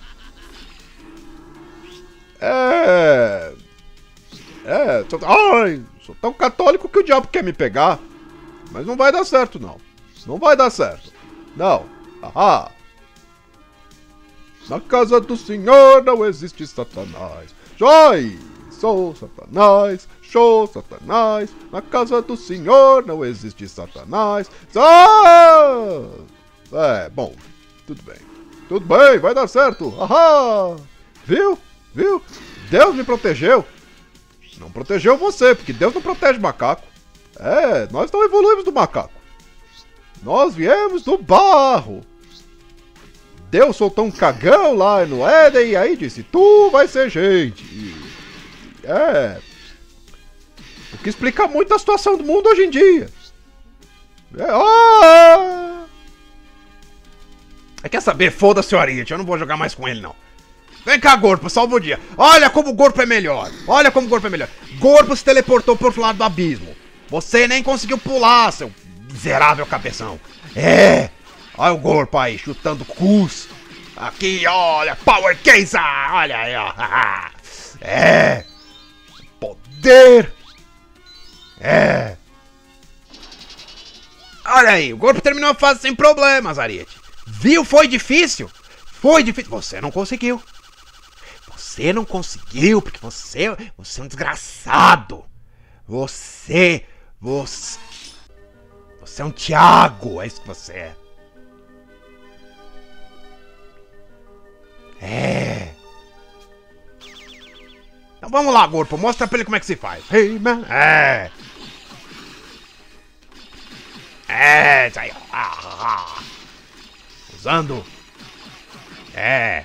É... É... Sou... Ai! Sou tão católico que o diabo quer me pegar. Mas não vai dar certo, não. Não vai dar certo. Não. Ahá! Na casa do Senhor não existe Satanás. Joy! Sou Satanás. Sou Satanás. Na casa do Senhor não existe Satanás. Ah! É, bom... Tudo bem. Tudo bem, vai dar certo. Ahá! Viu? Viu? Deus me protegeu. Não protegeu você, porque Deus não protege macaco. É, nós não evoluímos do macaco. Nós viemos do barro. Deus soltou um cagão lá no Éden e aí disse, tu vai ser gente. E, é... O que explica muito a situação do mundo hoje em dia. É... Ah! Quer saber? Foda-se o Ariete, eu não vou jogar mais com ele, não. Vem cá, Gorpo, salva o dia. Olha como o Gorpo é melhor. Olha como o Gorpo é melhor. Gorpo se teleportou pro outro lado do abismo. Você nem conseguiu pular, seu miserável cabeção. É. Olha o Gorpo aí, chutando cus. Aqui, olha, Power Keiza. Olha aí, ó. É. Poder. É. Olha aí, o Gorpo terminou a fase sem problemas, Ariete. Viu? Foi difícil? Foi difícil. Você não conseguiu. Você não conseguiu porque você, você é um desgraçado. Você... Você... Você é um Thiago, é isso que você é. É... Então vamos lá, Gorpo, mostra pra ele como é que se faz. Hey, man. É... É, isso aí. Ah, ah. Usando. É.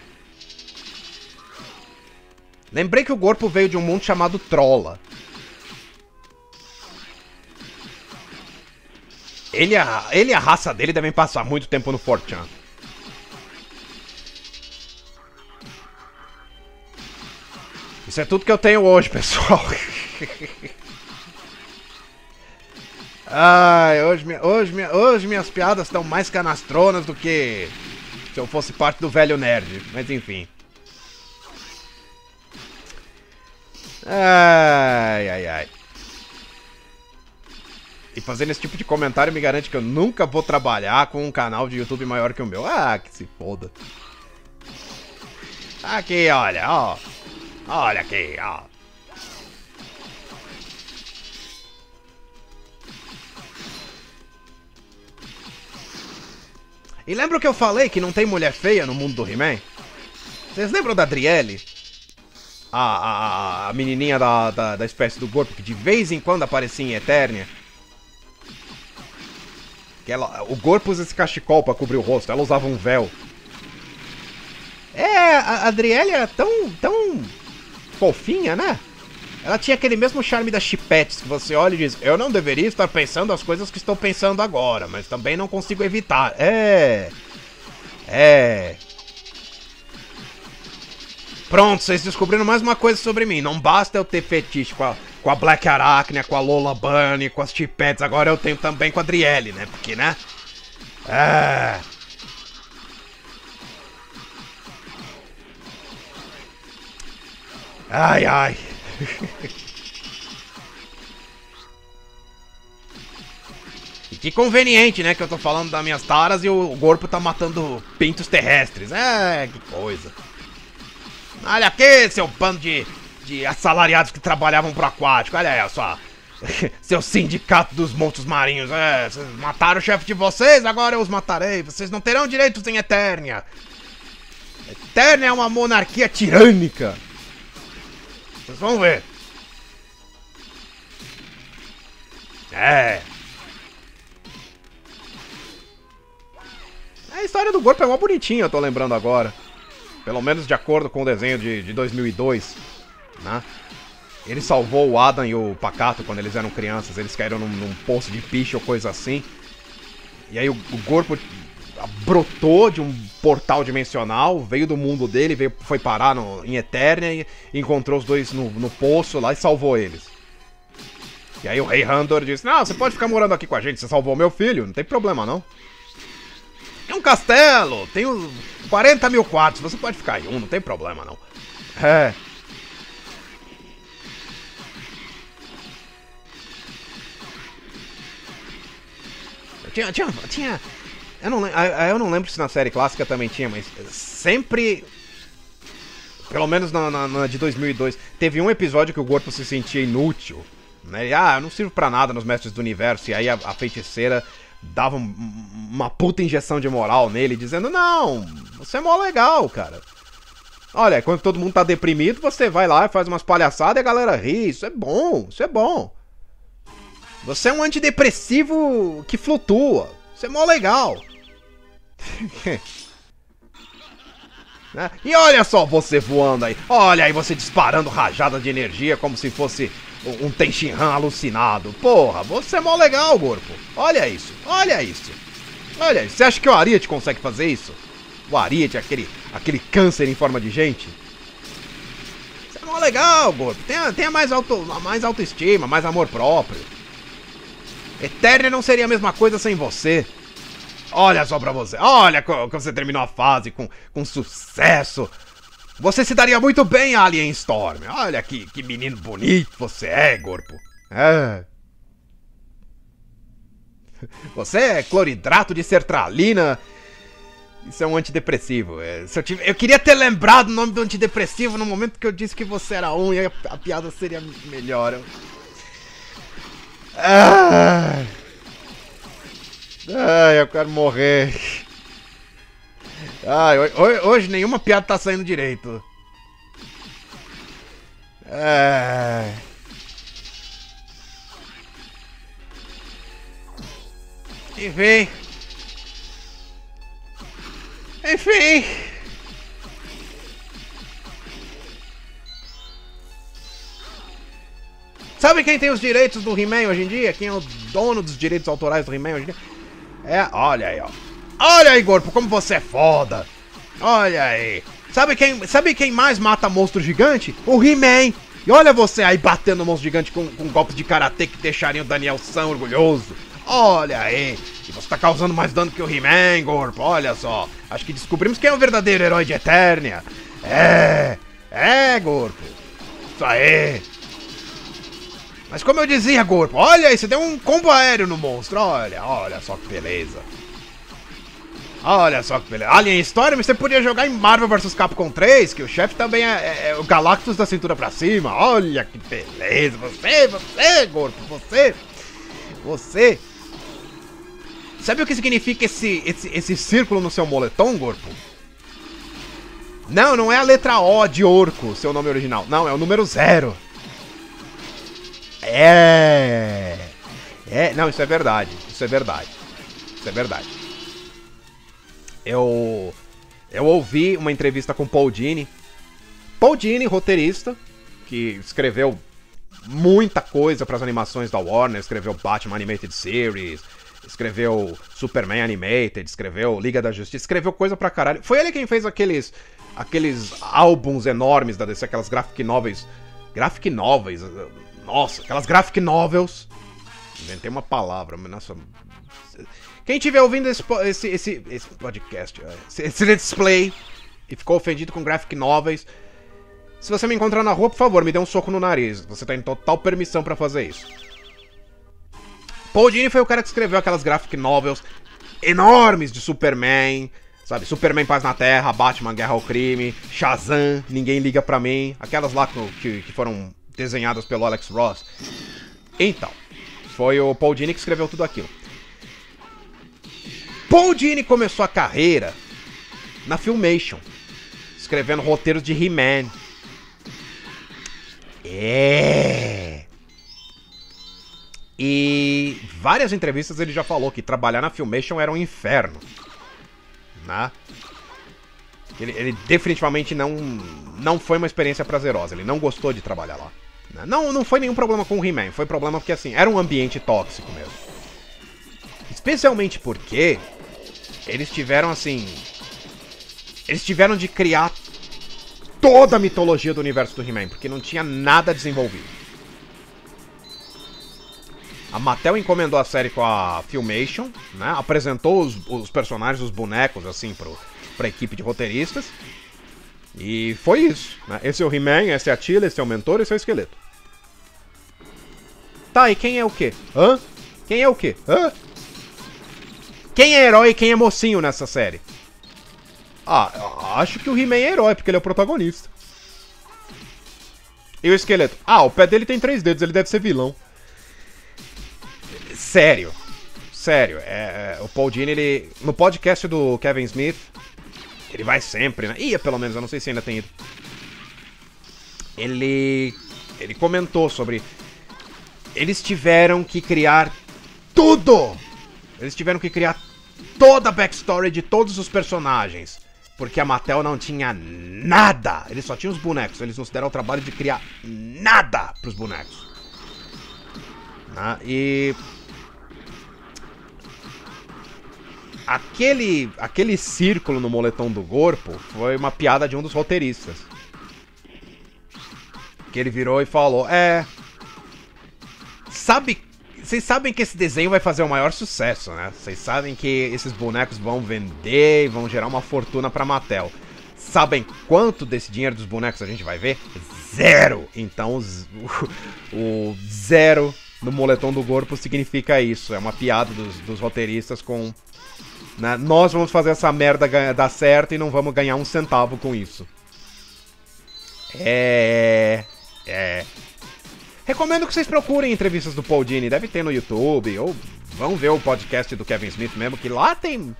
Lembrei que o Gorpo veio de um mundo chamado Trolla. Ele, a, ele e a raça dele devem passar muito tempo no four chan. Isso é tudo que eu tenho hoje, pessoal. Ai, hoje, hoje, hoje minhas piadas estão mais canastronas do que se eu fosse parte do velho nerd. Mas enfim. Ai, ai, ai. E fazendo esse tipo de comentário me garante que eu nunca vou trabalhar com um canal de YouTube maior que o meu. Ah, que se foda. Aqui, olha, ó. Olha aqui, ó. E lembra que eu falei que não tem mulher feia no mundo do He-Man? Vocês lembram da Adriele? A, a, a menininha da, da, da espécie do Gorpo que de vez em quando aparecia em Eternia? Que ela, o Gorpo usa esse cachecol pra cobrir o rosto, ela usava um véu. É, a Adriele era tão, tão fofinha, né? Ela tinha aquele mesmo charme das chipetes que você olha e diz: eu não deveria estar pensando as coisas que estou pensando agora, mas também não consigo evitar. É... É... Pronto, vocês descobriram mais uma coisa sobre mim. Não basta eu ter fetiche com a, com a Black Arachnia, com a Lola Bunny, com as chipetes. Agora eu tenho também com a Adriele, né? Porque, né? É... Ai, ai. E que conveniente, né? Que eu tô falando das minhas taras e o Gorpo tá matando pintos terrestres. É, que coisa. Olha aqui, seu bando de, de assalariados que trabalhavam pro aquático. Olha aí, só. Seu sindicato dos monstros marinhos. É, vocês mataram o chefe de vocês, agora eu os matarei. Vocês não terão direitos em Eternia. Eternia é uma monarquia tirânica. Vocês vão ver. É. A história do Gorpo é mó bonitinha, eu tô lembrando agora. Pelo menos de acordo com o desenho de, de dois mil e dois, né? Ele salvou o Adam e o Pacato quando eles eram crianças. Eles caíram num, num poço de piche ou coisa assim. E aí o, o Gorpo brotou de um portal dimensional, veio do mundo dele, veio, foi parar no, em Eternia e encontrou os dois no, no poço lá e salvou eles. E aí o Rei Handor disse: não, você pode ficar morando aqui com a gente, você salvou meu filho, não tem problema não. É um castelo, tem uns quarenta mil quartos, você pode ficar em um, não tem problema não. É. Tinha, tinha, tinha... Eu não, eu não lembro se na série clássica também tinha, mas sempre... Pelo menos na, na, na de dois mil e dois, teve um episódio que o Gorpo se sentia inútil. Né? E, ah, eu não sirvo pra nada nos Mestres do Universo. E aí a, a feiticeira dava um, uma puta injeção de moral nele, dizendo: não, você é mó legal, cara. Olha, quando todo mundo tá deprimido, você vai lá e faz umas palhaçadas e a galera ri. Isso é bom, isso é bom. Você é um antidepressivo que flutua. Isso é mó legal. Né? E olha só você voando aí. Olha aí você disparando rajada de energia como se fosse um Tenshinhan alucinado. Porra, você é mó legal, Gorpo. Olha isso, olha isso. Olha isso. Você acha que o Ariete consegue fazer isso? O Ariete, aquele, aquele câncer em forma de gente. Você é mó legal, Gorpo. Tenha, tenha mais, auto, mais autoestima, mais amor próprio. Eternia não seria a mesma coisa sem você. Olha só pra você. Olha como você terminou a fase com, com sucesso. Você se daria muito bem, Alien Storm. Olha que, que menino bonito você é, Gorpo. É. Você é cloridrato de sertralina. Isso é um antidepressivo. É, se eu, tive, eu queria ter lembrado o nome do antidepressivo no momento que eu disse que você era um, e a, a piada seria melhor. Eu... Ai, ai, eu quero morrer. Ai, hoje, hoje nenhuma piada tá saindo direito. Ai. Enfim. Enfim. Sabe quem tem os direitos do He-Man hoje em dia? Quem é o dono dos direitos autorais do He-Man hoje em dia? É, olha aí, ó. Olha aí, Gorpo, como você é foda. Olha aí. Sabe quem, sabe quem mais mata monstro gigante? O He-Man. E olha você aí batendo no monstro gigante com, com golpes de karatê que deixariam o Daniel San orgulhoso. Olha aí. E você tá causando mais dano que o He-Man, Gorpo. Olha só. Acho que descobrimos quem é o verdadeiro herói de Eternia. É. É, Gorpo. Isso aí. Mas como eu dizia, Gorpo, olha aí, você deu um combo aéreo no monstro. Olha, olha só que beleza. Olha só que beleza. Alien Storm, você podia jogar em Marvel versus. Capcom três, que o chefe também é, é, é o Galactus da cintura pra cima. Olha que beleza. Você, você, Gorpo, você. Você. Sabe o que significa esse, esse, esse círculo no seu moletom, Gorpo? Não, não é a letra O de Orco, seu nome original. Não, é o número zero. É. É, não, isso é verdade. Isso é verdade. Isso é verdade. Eu. Eu ouvi uma entrevista com Paul Dini. Paul Dini, roteirista, que escreveu muita coisa para as animações da Warner. Escreveu Batman Animated Series, escreveu Superman Animated, escreveu Liga da Justiça, escreveu coisa pra caralho. Foi ele quem fez aqueles. Aqueles álbuns enormes da D C, aquelas graphic novels. Graphic novels. Nossa, aquelas graphic novels. Inventei uma palavra, mas nossa. Quem estiver ouvindo esse, esse, esse, esse podcast, esse, esse display e ficou ofendido com graphic novels, se você me encontrar na rua, por favor, me dê um soco no nariz. Você tá em total permissão pra fazer isso. Paul Dini foi o cara que escreveu aquelas graphic novels enormes de Superman, sabe? Superman Paz na Terra, Batman Guerra ao Crime, Shazam, Ninguém Liga Pra Mim, aquelas lá que, que foram desenhadas pelo Alex Ross. Então, foi o Paul Dini que escreveu tudo aquilo. Paul Dini começou a carreira na Filmation, escrevendo roteiros de He-Man. É. E várias entrevistas ele já falou que trabalhar na Filmation era um inferno, né? Ele, ele definitivamente não, não foi uma experiência prazerosa. Ele não gostou de trabalhar lá. Não, não foi nenhum problema com o He-Man. Foi problema porque, assim, era um ambiente tóxico mesmo. Especialmente porque eles tiveram, assim... Eles tiveram de criar toda a mitologia do universo do He-Man, porque não tinha nada desenvolvido. A Mattel encomendou a série com a Filmation, né? Apresentou os, os personagens, os bonecos, assim, pro, pra equipe de roteiristas. E foi isso, né? Esse é o He-Man, esse é a Teela, esse é o Mentor, esse é o Esqueleto. Tá, e quem é o quê? Hã? Quem é o quê? Hã? Quem é herói e quem é mocinho nessa série? Ah, acho que o He-Man é herói, porque ele é o protagonista. E o Esqueleto? Ah, o pé dele tem três dedos, ele deve ser vilão. Sério. Sério. É, o Paul Dini, ele... No podcast do Kevin Smith, ele vai sempre, né? Ia, pelo menos, eu não sei se ainda tem ido. Ele... Ele comentou sobre... Eles tiveram que criar tudo! Eles tiveram que criar toda a backstory de todos os personagens. Porque a Mattel não tinha nada. Eles só tinham os bonecos. Eles não se deram o trabalho de criar nada pros bonecos. Ah, e... Aquele, aquele círculo no moletom do Gorpo foi uma piada de um dos roteiristas. Que ele virou e falou, é... Sabe... Vocês sabem que esse desenho vai fazer o maior sucesso, né? Vocês sabem que esses bonecos vão vender e vão gerar uma fortuna pra Mattel. Sabem quanto desse dinheiro dos bonecos a gente vai ver? Zero! Então o, o zero no moletom do Gorpo significa isso. É uma piada dos, dos roteiristas com... Né? Nós vamos fazer essa merda dar certo e não vamos ganhar um centavo com isso. É... É... Recomendo que vocês procurem entrevistas do Paul Dini, deve ter no YouTube, ou vão ver o podcast do Kevin Smith mesmo, que lá tem...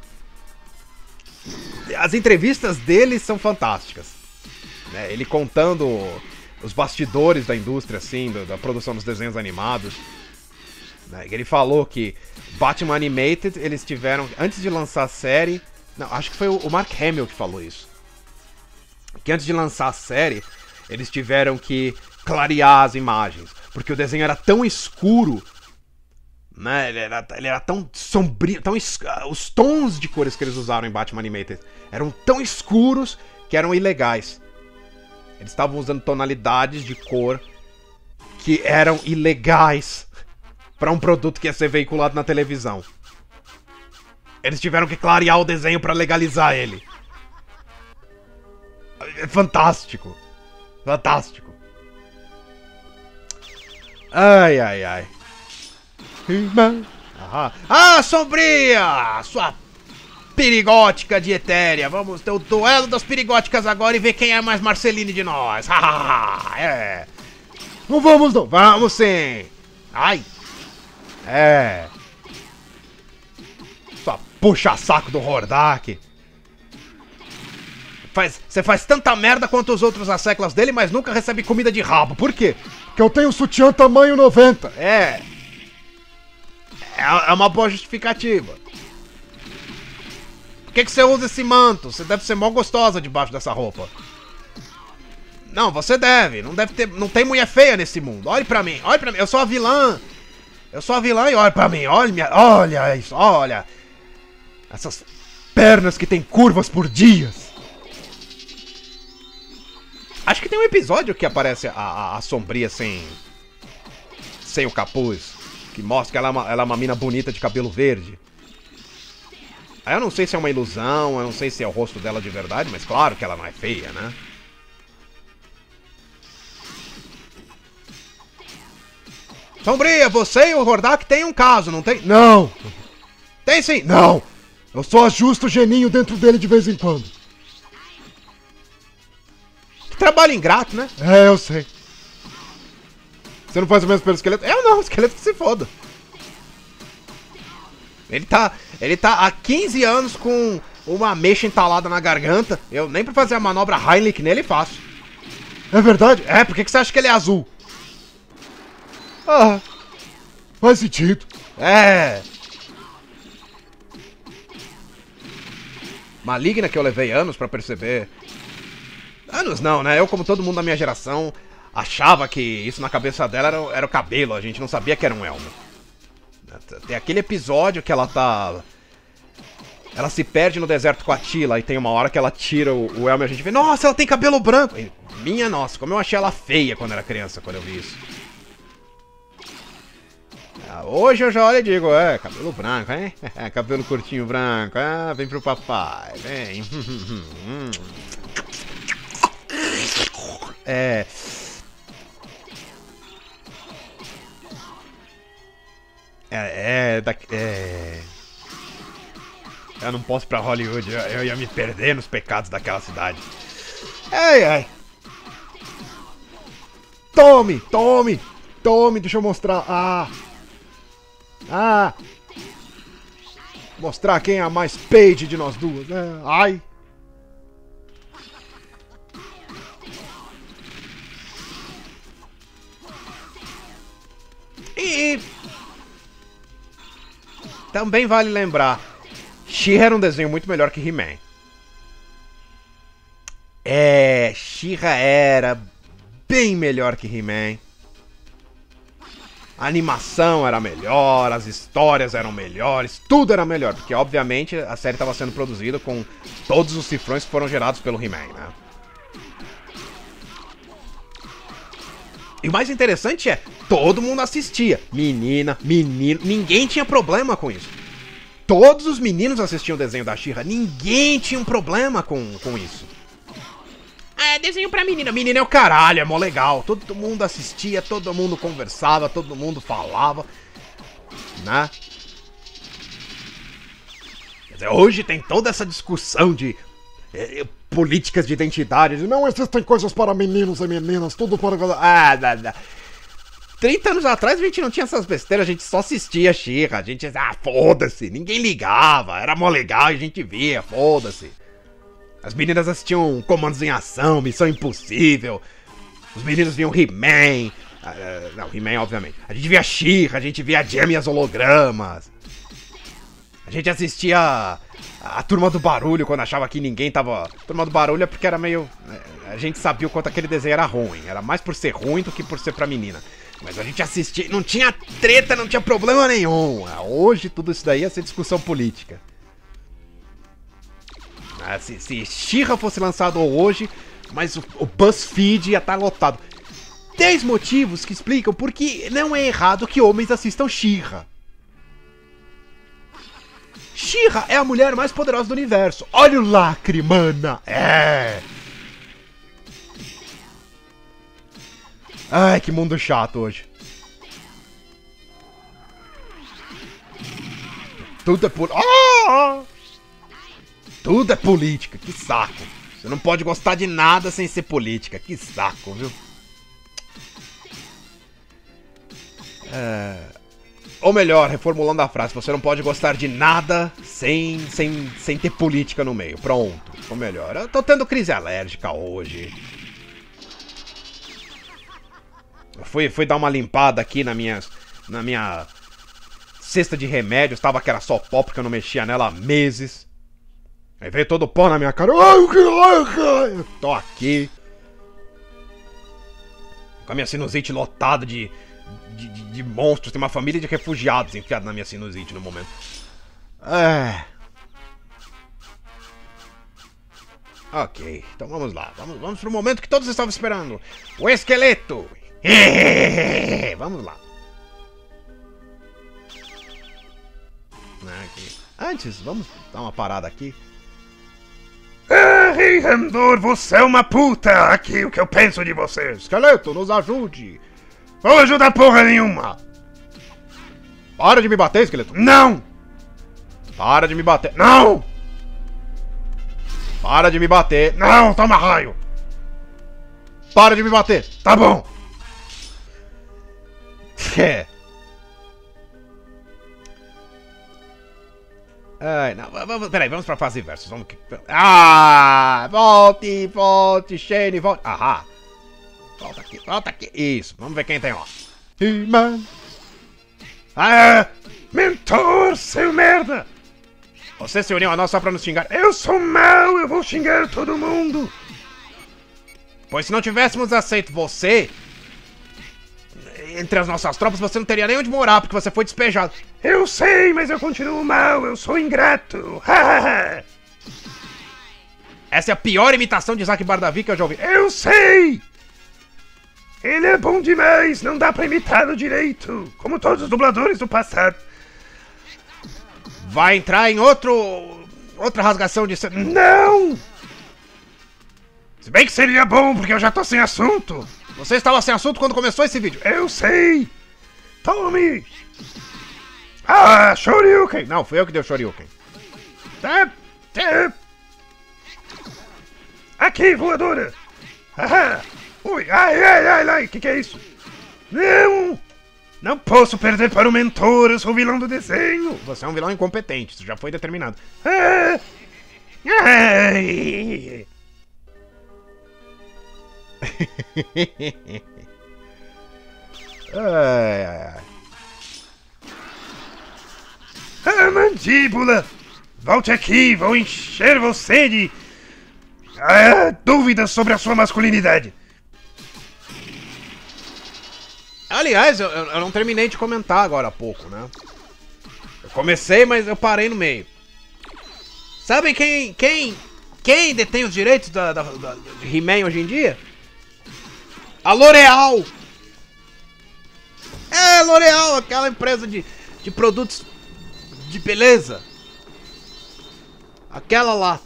As entrevistas dele são fantásticas. Né? Ele contando os bastidores da indústria, assim, da produção dos desenhos animados. Né? Ele falou que Batman Animated, eles tiveram, antes de lançar a série... Não, acho que foi o Mark Hamill que falou isso. Que antes de lançar a série, eles tiveram que clarear as imagens, porque o desenho era tão escuro, né? Ele era, ele era tão sombrio, tão es... os tons de cores que eles usaram em Batman Animated eram tão escuros que eram ilegais. Eles estavam usando tonalidades de cor que eram ilegais para um produto que ia ser veiculado na televisão. Eles tiveram que clarear o desenho para legalizar ele. É fantástico. Fantástico. Ai, ai, ai. Aham. Ah, Sombria! Sua perigótica de etérea. Vamos ter o duelo das perigóticas agora e ver quem é mais Marceline de nós. É. Não vamos não. Vamos sim. Ai. É. Sua puxa-saco do Hordak. Faz, você faz tanta merda quanto os outros asseclas dele, mas nunca recebe comida de rabo. Por quê? Porque eu tenho sutiã tamanho noventa. É. É uma boa justificativa. Por que, que você usa esse manto? Você deve ser mó gostosa debaixo dessa roupa. Não, você deve. Não deve ter. Não tem mulher feia nesse mundo. Olhe pra mim, olhe pra mim. Eu sou a vilã. Eu sou a vilã e olhe pra mim. Olha, minha, olha isso, olha. Essas pernas que tem curvas por dias. Acho que tem um episódio que aparece a, a, a Sombria sem. Sem o capuz. Que mostra que ela é, uma, ela é uma mina bonita de cabelo verde. Aí eu não sei se é uma ilusão, eu não sei se é o rosto dela de verdade, mas claro que ela não é feia, né? Sombria, você e o Hordak têm um caso, não tem? Não. Tem sim. Não. Eu só ajusto o geninho dentro dele de vez em quando. Que trabalho ingrato, né? É, eu sei. Você não faz o mesmo pelo esqueleto? Eu não, o esqueleto que se foda. Ele tá, ele tá há quinze anos com uma mecha entalada na garganta. Eu nem pra fazer a manobra Heimlich nele faço. É verdade? É, por que que você acha que ele é azul? Ah, faz sentido. É. Maligna que eu levei anos pra perceber. Anos não, né? Eu, como todo mundo da minha geração, achava que isso na cabeça dela era, era o cabelo. A gente não sabia que era um elmo. Tem aquele episódio que ela tá... Ela se perde no deserto com a Tila e tem uma hora que ela tira o, o elmo e a gente vê... Nossa, ela tem cabelo branco! E, minha nossa, como eu achei ela feia quando era criança, quando eu vi isso. Ah, hoje eu já olho e digo... É, cabelo branco, hein? Cabelo curtinho branco. Ah, vem pro papai, vem. É... É, é, da, é... Eu não posso ir pra Hollywood, eu, eu ia me perder nos pecados daquela cidade. Ai, ai. Tome, tome, tome, deixa eu mostrar. Ah, ah. Mostrar quem é a mais page de nós duas. É, ai. E... também vale lembrar, She-Ra era um desenho muito melhor que He-Man. É, She-Ra era bem melhor que He-Man. A animação era melhor, as histórias eram melhores, tudo era melhor, porque obviamente a série estava sendo produzida com todos os cifrões que foram gerados pelo He-Man, né? E o mais interessante é, todo mundo assistia. Menina, menino, ninguém tinha problema com isso. Todos os meninos assistiam o desenho da She-Ra, ninguém tinha um problema com, com isso. É, desenho pra menina. Menina é o caralho, é mó legal. Todo mundo assistia, todo mundo conversava, todo mundo falava. Né? Quer dizer, hoje tem toda essa discussão de... É, políticas de identidade. Não existem coisas para meninos e meninas, tudo para... Ah, não, não. trinta anos atrás a gente não tinha essas besteiras, a gente só assistia She-Ra, a gente, ah, foda-se, ninguém ligava, era mó legal e a gente via, foda-se. As meninas assistiam Comandos em Ação, Missão Impossível, os meninos viam He-Man, uh, não, He-Man obviamente, a gente via She-Ra, a gente via a Jem e as hologramas, a gente assistia a, a Turma do Barulho quando achava que ninguém tava... Turma do Barulho é porque era meio... A gente sabia o quanto aquele desenho era ruim, era mais por ser ruim do que por ser pra menina. Mas a gente assistia, não tinha treta, não tinha problema nenhum. Hoje tudo isso daí ia ser discussão política. Ah, se, se She-Ra fosse lançado hoje, mas o, o BuzzFeed ia estar lotado. dez motivos que explicam por que não é errado que homens assistam She-Ra. She-Ra é a mulher mais poderosa do universo. Olha o lacre, mana. É. Ai, que mundo chato hoje. Tudo é por... Oh! Tudo é política, que saco. Você não pode gostar de nada sem ser política, que saco, viu? É... Ou melhor, reformulando a frase, você não pode gostar de nada sem, sem, sem ter política no meio. Pronto, ou melhor, eu tô tendo crise alérgica hoje. Eu fui, fui dar uma limpada aqui na minha, na minha cesta de remédios, tava que era só pó porque eu não mexia nela há meses. Aí veio todo o pó na minha cara. Eu tô aqui com a minha sinusite lotada de, de, de, de monstros. Tem uma família de refugiados enfiada na minha sinusite no momento. É... Ok, então vamos lá. Vamos, vamos pro momento que todos estavam esperando. O esqueleto. Vamos lá. Aqui. Antes, vamos dar uma parada aqui. Ah, Rei Randor, você é uma puta! Aqui o que eu penso de você. Esqueleto, nos ajude. Vou ajudar porra nenhuma. Para de me bater, esqueleto. Não! Para de me bater. Não! Para de me bater. Não, toma raio. Para de me bater. Tá bom. É. Ai, não, vamos, peraí, vamos pra fase versus. Vamos que... Ah, volte, volte, Shane, volte. Ahá. Volta aqui, volta aqui. Isso, vamos ver quem tem, ó. He-Man. Ah, mentor, seu merda. Você se uniu a nós só pra nos xingar. Eu sou mau, eu vou xingar todo mundo. Pois se não tivéssemos aceito você entre as nossas tropas, você não teria nem onde morar, porque você foi despejado. Eu sei, mas eu continuo mal, eu sou ingrato. Essa é a pior imitação de Isaac Bardavi que eu já ouvi. Eu sei! Ele é bom demais, não dá pra imitá-lo direito, como todos os dubladores do passado. Vai entrar em outro... outra rasgação de... Não! Se bem que seria bom, porque eu já tô sem assunto. Você estava sem assunto quando começou esse vídeo. Eu sei! Tome! Ah, Shoryuken! Não, fui eu que dei o Shoryuken. Tá, tá. Aqui, voadora! Haha! Ui, ai, ai, ai, ai, que que é isso? Não! Não posso perder para o mentor, eu sou o vilão do desenho! Você é um vilão incompetente, isso já foi determinado. Ah, ai! Ai, ai, ai. Ah, mandíbula! Volte aqui, vou encher você de... Ah, dúvidas sobre a sua masculinidade. Aliás, eu, eu não terminei de comentar agora há pouco, né? Eu comecei, mas eu parei no meio. Sabem quem... quem... quem detém os direitos da, da, da, de He-Man hoje em dia? A L'Oréal! É, L'Oréal, aquela empresa de, de produtos de beleza. Aquela lá.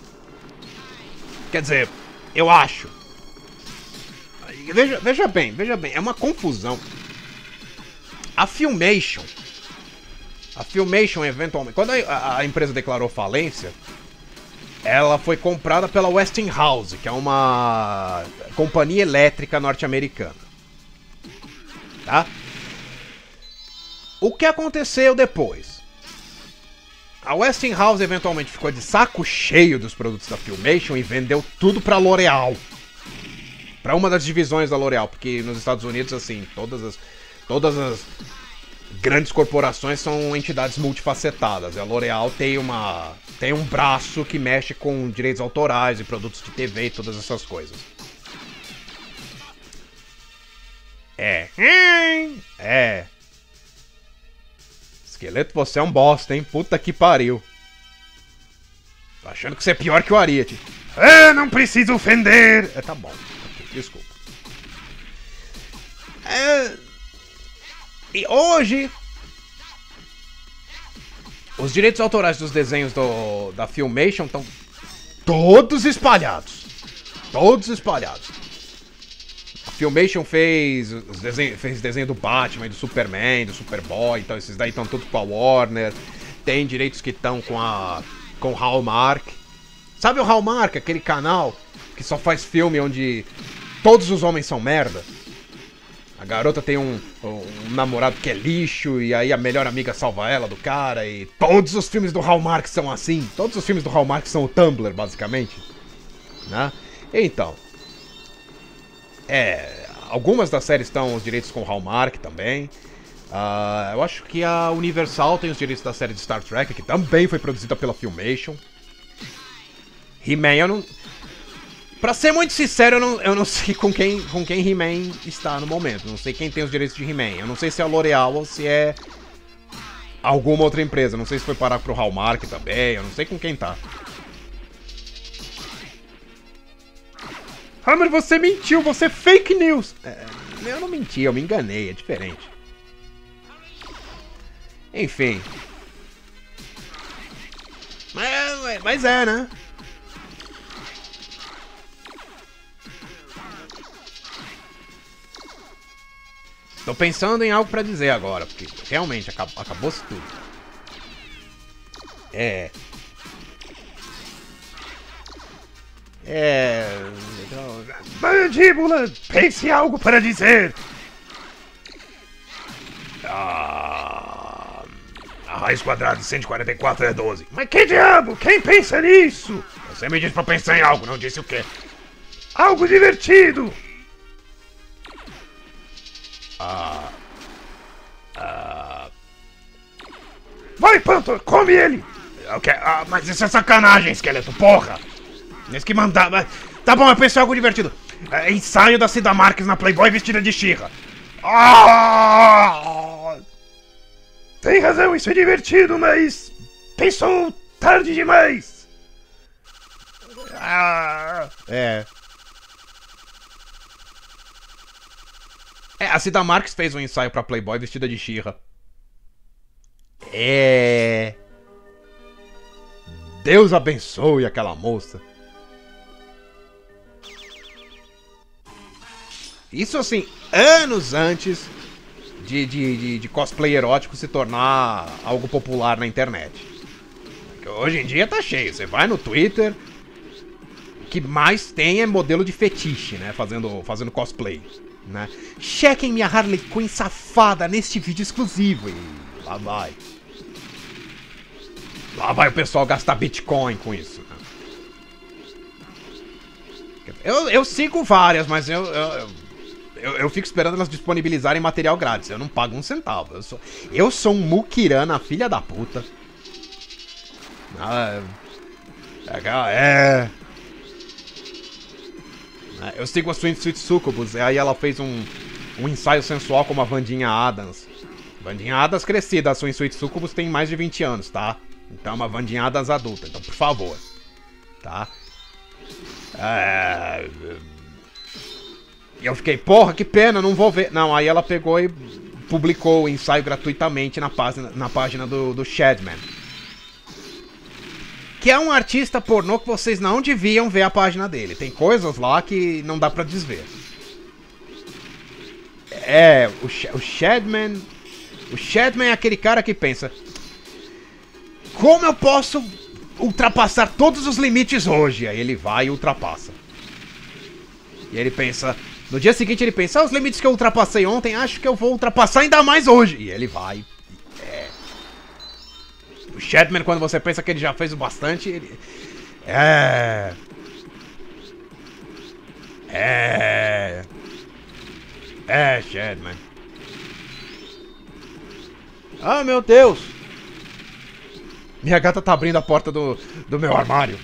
Quer dizer, eu acho. Veja, veja bem, veja bem, é uma confusão. A Filmation, a Filmation eventualmente, quando a, a empresa declarou falência, ela foi comprada pela Westinghouse, que é uma companhia elétrica norte-americana. tá? O que aconteceu depois? A Westinghouse eventualmente ficou de saco cheio dos produtos da Filmation e vendeu tudo pra L'Oréal. Pra uma das divisões da L'Oréal, porque nos Estados Unidos, assim, todas as, todas as grandes corporações são entidades multifacetadas. A L'Oréal tem, uma, tem um braço que mexe com direitos autorais e produtos de T V e todas essas coisas. É. É. Esqueleto, você é um bosta, hein? Puta que pariu. Tô achando que você é pior que o Ariete. Ah, não preciso ofender. É, tá bom. Desculpa. É... E hoje... os direitos autorais dos desenhos do, da Filmation estão todos espalhados. Todos espalhados. A Filmation fez, os desenho, fez desenho do Batman e do Superman, do Superboy, então esses daí estão todos com a Warner. Tem direitos que estão com a com o Hallmark. Sabe o Hallmark, aquele canal que só faz filme onde todos os homens são merda? A garota tem um, um namorado que é lixo e aí a melhor amiga salva ela do cara e todos os filmes do Hallmark são assim. Todos os filmes do Hallmark são o Tumblr, basicamente, né? Então, é, algumas das séries estão os direitos com o Hallmark também. Uh, eu acho que a Universal tem os direitos da série de Star Trek, que também foi produzida pela Filmation. He-Man, eu não... Pra ser muito sincero, eu não, eu não sei com quem, com quem He-Man está no momento. Não sei quem tem os direitos de He-Man. Eu não sei se é a L'Oréal ou se é alguma outra empresa. Não sei se foi parar pro Hallmark também. Eu não sei com quem tá. Hammer, você mentiu. Você é fake news. É, eu não menti, eu me enganei. É diferente. Enfim. Mas, mas é, né? Tô pensando em algo pra dizer agora, porque realmente acabou, acabou-se tudo. É... É... Mandíbula, pense em algo para dizer. Ah... A raiz quadrada de cento e quarenta e quatro é doze. Mas que diabo? Quem pensa nisso? Você me disse pra pensar em algo, não disse o quê? Algo divertido. Ah... Ah... Vai, Panther, come ele! Okay. Ah, mas isso é sacanagem, esqueleto, porra! Nesse que mandar... Mas... Tá bom, eu pensei em algo divertido. É, ensaio da Cida Marques na Playboy vestida de She-Ra. Ah! Tem razão, isso é divertido, mas... pensou tarde demais! Ah... É... É, a Cida Marques fez um ensaio pra Playboy vestida de She-Ra. É... Deus abençoe aquela moça. Isso assim, anos antes de, de, de, de cosplay erótico se tornar algo popular na internet. Porque hoje em dia tá cheio. Você vai no Twitter, o que mais tem é modelo de fetiche, né? Fazendo, fazendo cosplay. Né? Chequem minha Harley Quinn safada neste vídeo exclusivo. E lá vai. Lá vai o pessoal gastar Bitcoin com isso. Né? Eu, eu sigo várias, mas eu eu, eu eu fico esperando elas disponibilizarem material grátis. Eu não pago um centavo. Eu sou, eu sou um muquirana, filha da puta. Ah, é... é Eu sigo a Swimsuit Succubus, e aí ela fez um, um ensaio sensual com a Vandinha Adams. Vandinha Adams crescida, a Swimsuit Succubus tem mais de vinte anos, tá? Então é uma Vandinha Adams adulta, então por favor. Tá? É... E eu fiquei, porra, que pena, não vou ver. Não, aí ela pegou e publicou o ensaio gratuitamente na página, na página do, do Shadman. Que é um artista pornô que vocês não deviam ver a página dele. Tem coisas lá que não dá pra desver. É, o, Sh o Shadman... O Shadman é aquele cara que pensa... Como eu posso ultrapassar todos os limites hoje? Aí ele vai e ultrapassa. E ele pensa... No dia seguinte ele pensa, ah, os limites que eu ultrapassei ontem, acho que eu vou ultrapassar ainda mais hoje. E ele vai. É. O Shadman, quando você pensa que ele já fez o bastante, ele... É... É... É, Shadman. Ah, meu Deus. Minha gata tá abrindo a porta do, do meu armário.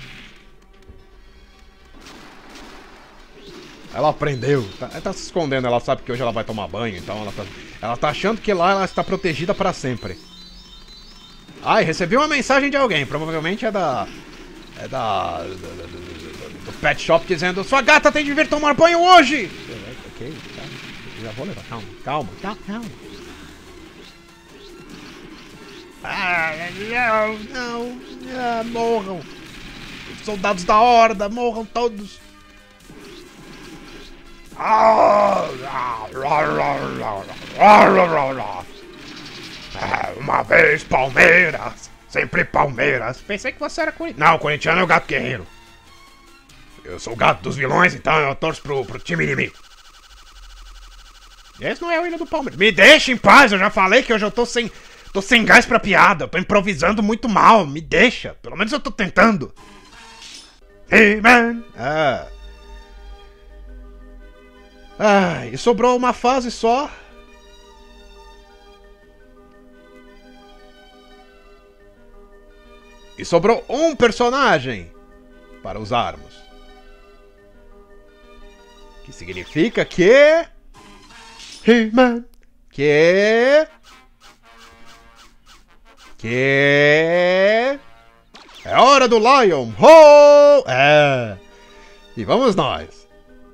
Ela aprendeu. Tá, ela tá se escondendo, ela sabe que hoje ela vai tomar banho, então ela tá, ela tá achando que lá ela está protegida para sempre. Ai, recebi uma mensagem de alguém, provavelmente é da... É da... Do, do, do, do pet shop dizendo, sua gata tem de vir tomar banho hoje! Ok, tá, já vou levar, calma, calma, calma, calma. Ah, não, não, ah, morram. Os soldados da horda, morram todos. Uma vez Palmeiras, sempre Palmeiras. Pensei que você era corintiano. Não, o corintiano é o gato guerreiro. Eu sou o gato dos vilões, então eu torço pro, pro time inimigo. Esse não é o hino do Palmeiras. Me deixa em paz, eu já falei que hoje eu tô sem... Tô sem gás pra piada, eu tô improvisando muito mal, me deixa. Pelo menos eu tô tentando. Hey, man. Ah. Ah, e sobrou uma fase só. E sobrou um personagem para usarmos. Que significa que... He-Man. Que... Que... É hora do Lion! Ho! É! E vamos nós!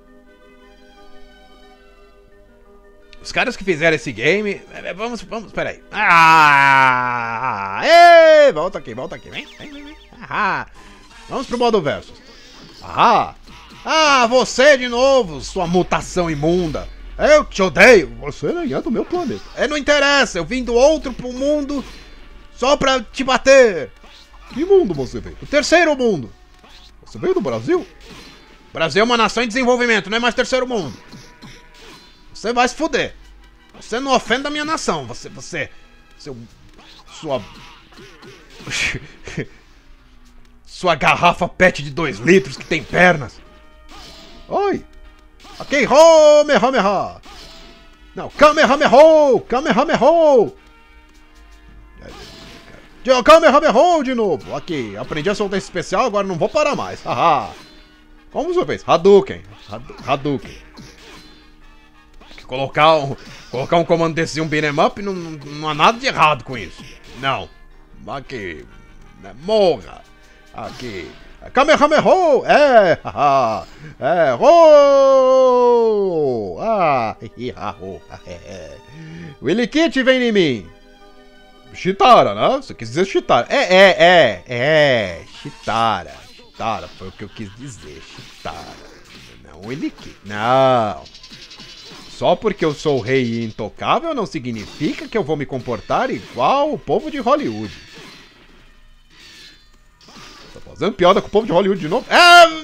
Os caras que fizeram esse game... Vamos, vamos, peraí. Ah! Ei! Volta aqui, volta aqui. Vem, vem, vem. Ah, vamos pro modo versus. Ah! Ah, você de novo, sua mutação imunda. Eu te odeio. Você nem é do meu planeta. É, não interessa, eu vim do outro pro mundo só pra te bater. Que mundo você veio? O terceiro mundo. Você veio do Brasil? O Brasil é uma nação em desenvolvimento, não é mais terceiro mundo. Você vai se fuder. Você não ofende a minha nação. Você, você, seu, sua, sua garrafa pet de dois litros que tem pernas. Oi. Ok, Kamehameha. Não, Kamehameha, Kamehameha. Kamehameha de novo. Aqui, aprendi a soltar esse especial, agora não vou parar mais. Haha. Como você fez? Hadouken. Hadouken. Colocar um, colocar um comando desse em um beat'em up, não, não, não há nada de errado com isso. Não. Aqui. Morra. Aqui. Kamehameha. É. Haha. É. Oh. Ah. Willy Kit vem em mim. Chitara, né? Você quis dizer Chitara. É, é, é, é. Chitara. Chitara foi o que eu quis dizer. Chitara. Não, Willy Kit. Não. Só porque eu sou o rei intocável não significa que eu vou me comportar igual o povo de Hollywood. Tá fazendo piada com o povo de Hollywood de novo? É...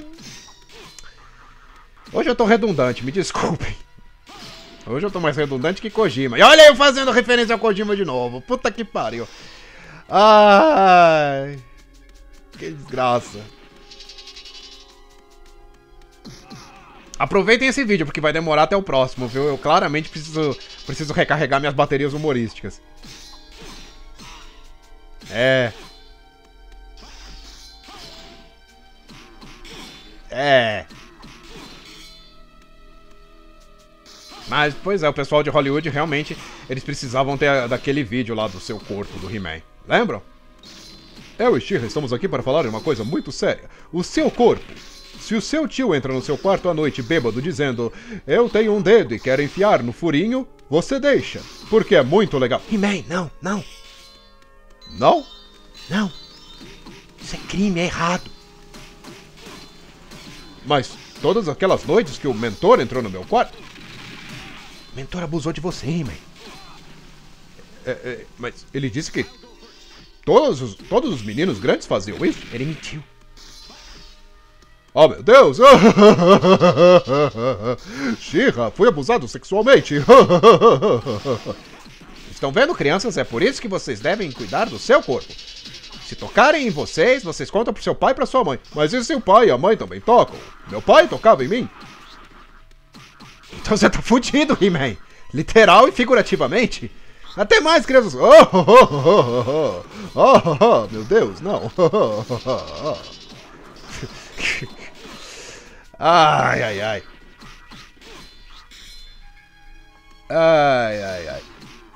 Hoje eu tô redundante, me desculpem. Hoje eu tô mais redundante que Kojima. E olha eu fazendo referência ao Kojima de novo. Puta que pariu. Ai... Que desgraça. Aproveitem esse vídeo, porque vai demorar até o próximo, viu? Eu claramente preciso, preciso recarregar minhas baterias humorísticas. É. É. Mas, pois é, o pessoal de Hollywood realmente, eles precisavam ter a, daquele vídeo lá do seu corpo, do He-Man. Lembram? Eu e She-Ra estamos aqui para falar de uma coisa muito séria. O seu corpo. Se o seu tio entra no seu quarto à noite bêbado dizendo eu tenho um dedo e quero enfiar no furinho, você deixa, porque é muito legal. He-Man, não, não. Não? Não. Isso é crime, é errado. Mas todas aquelas noites que o mentor entrou no meu quarto... O mentor abusou de você, He-Man. É, é, mas ele disse que todos os, todos os meninos grandes faziam isso? Ele mentiu. Oh, meu Deus! She-Ra foi abusado sexualmente. Estão vendo, crianças? É por isso que vocês devem cuidar do seu corpo. Se tocarem em vocês, vocês contam pro seu pai e pra sua mãe. Mas e se o pai e a mãe também tocam? Meu pai tocava em mim. Então você tá fudido, He-Man. Literal e figurativamente. Até mais, crianças. Oh, oh, oh, oh, oh, oh, meu Deus, não. Ai, ai, ai. Ai, ai, ai.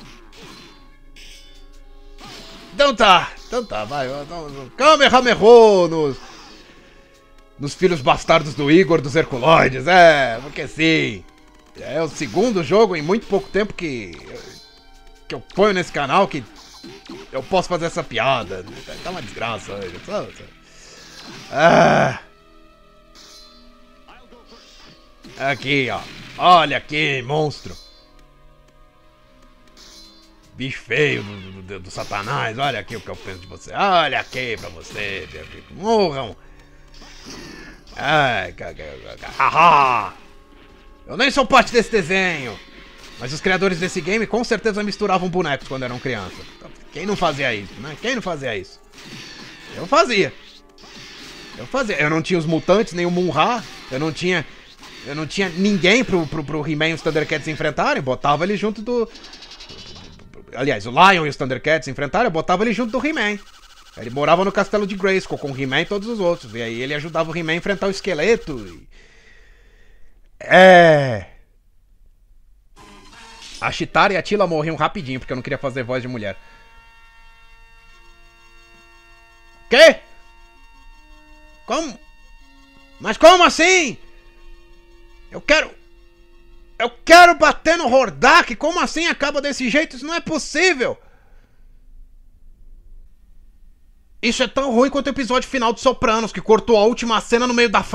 Então tá, então tá, vai. Kamehameha nos, nos filhos bastardos do Igor dos Herculoides, é, porque sim. É o segundo jogo em muito pouco tempo que, que eu ponho nesse canal que eu posso fazer essa piada. Tá uma desgraça hoje, sabe? Ah. Aqui, ó. Olha aqui, monstro. Bicho feio do, do, do satanás. Olha aqui o que eu penso de você. Olha aqui pra você. Morram. Ai, haha. Eu nem sou parte desse desenho. Mas os criadores desse game com certeza misturavam bonecos quando eram crianças. Quem não fazia isso, né? Quem não fazia isso? Eu fazia. Eu fazia. Eu não tinha os mutantes, nem o Mun-Ra. Eu não tinha... Eu não tinha ninguém pro, pro, pro He-Man e os Thundercats enfrentarem. Botava ele junto do... Aliás, o Lion e os Thundercats enfrentaram, eu botava ele junto do He-Man. Ele morava no castelo de Grayskull com o He-Man e todos os outros. E aí ele ajudava o He-Man a enfrentar o esqueleto. E... É... A Chitara e a Tila morriam rapidinho, porque eu não queria fazer voz de mulher. Quê? Como? Mas como assim? Eu quero... Eu quero bater no Hordak? Como assim acaba desse jeito? Isso não é possível! Isso é tão ruim quanto o episódio final de Sopranos, que cortou a última cena no meio da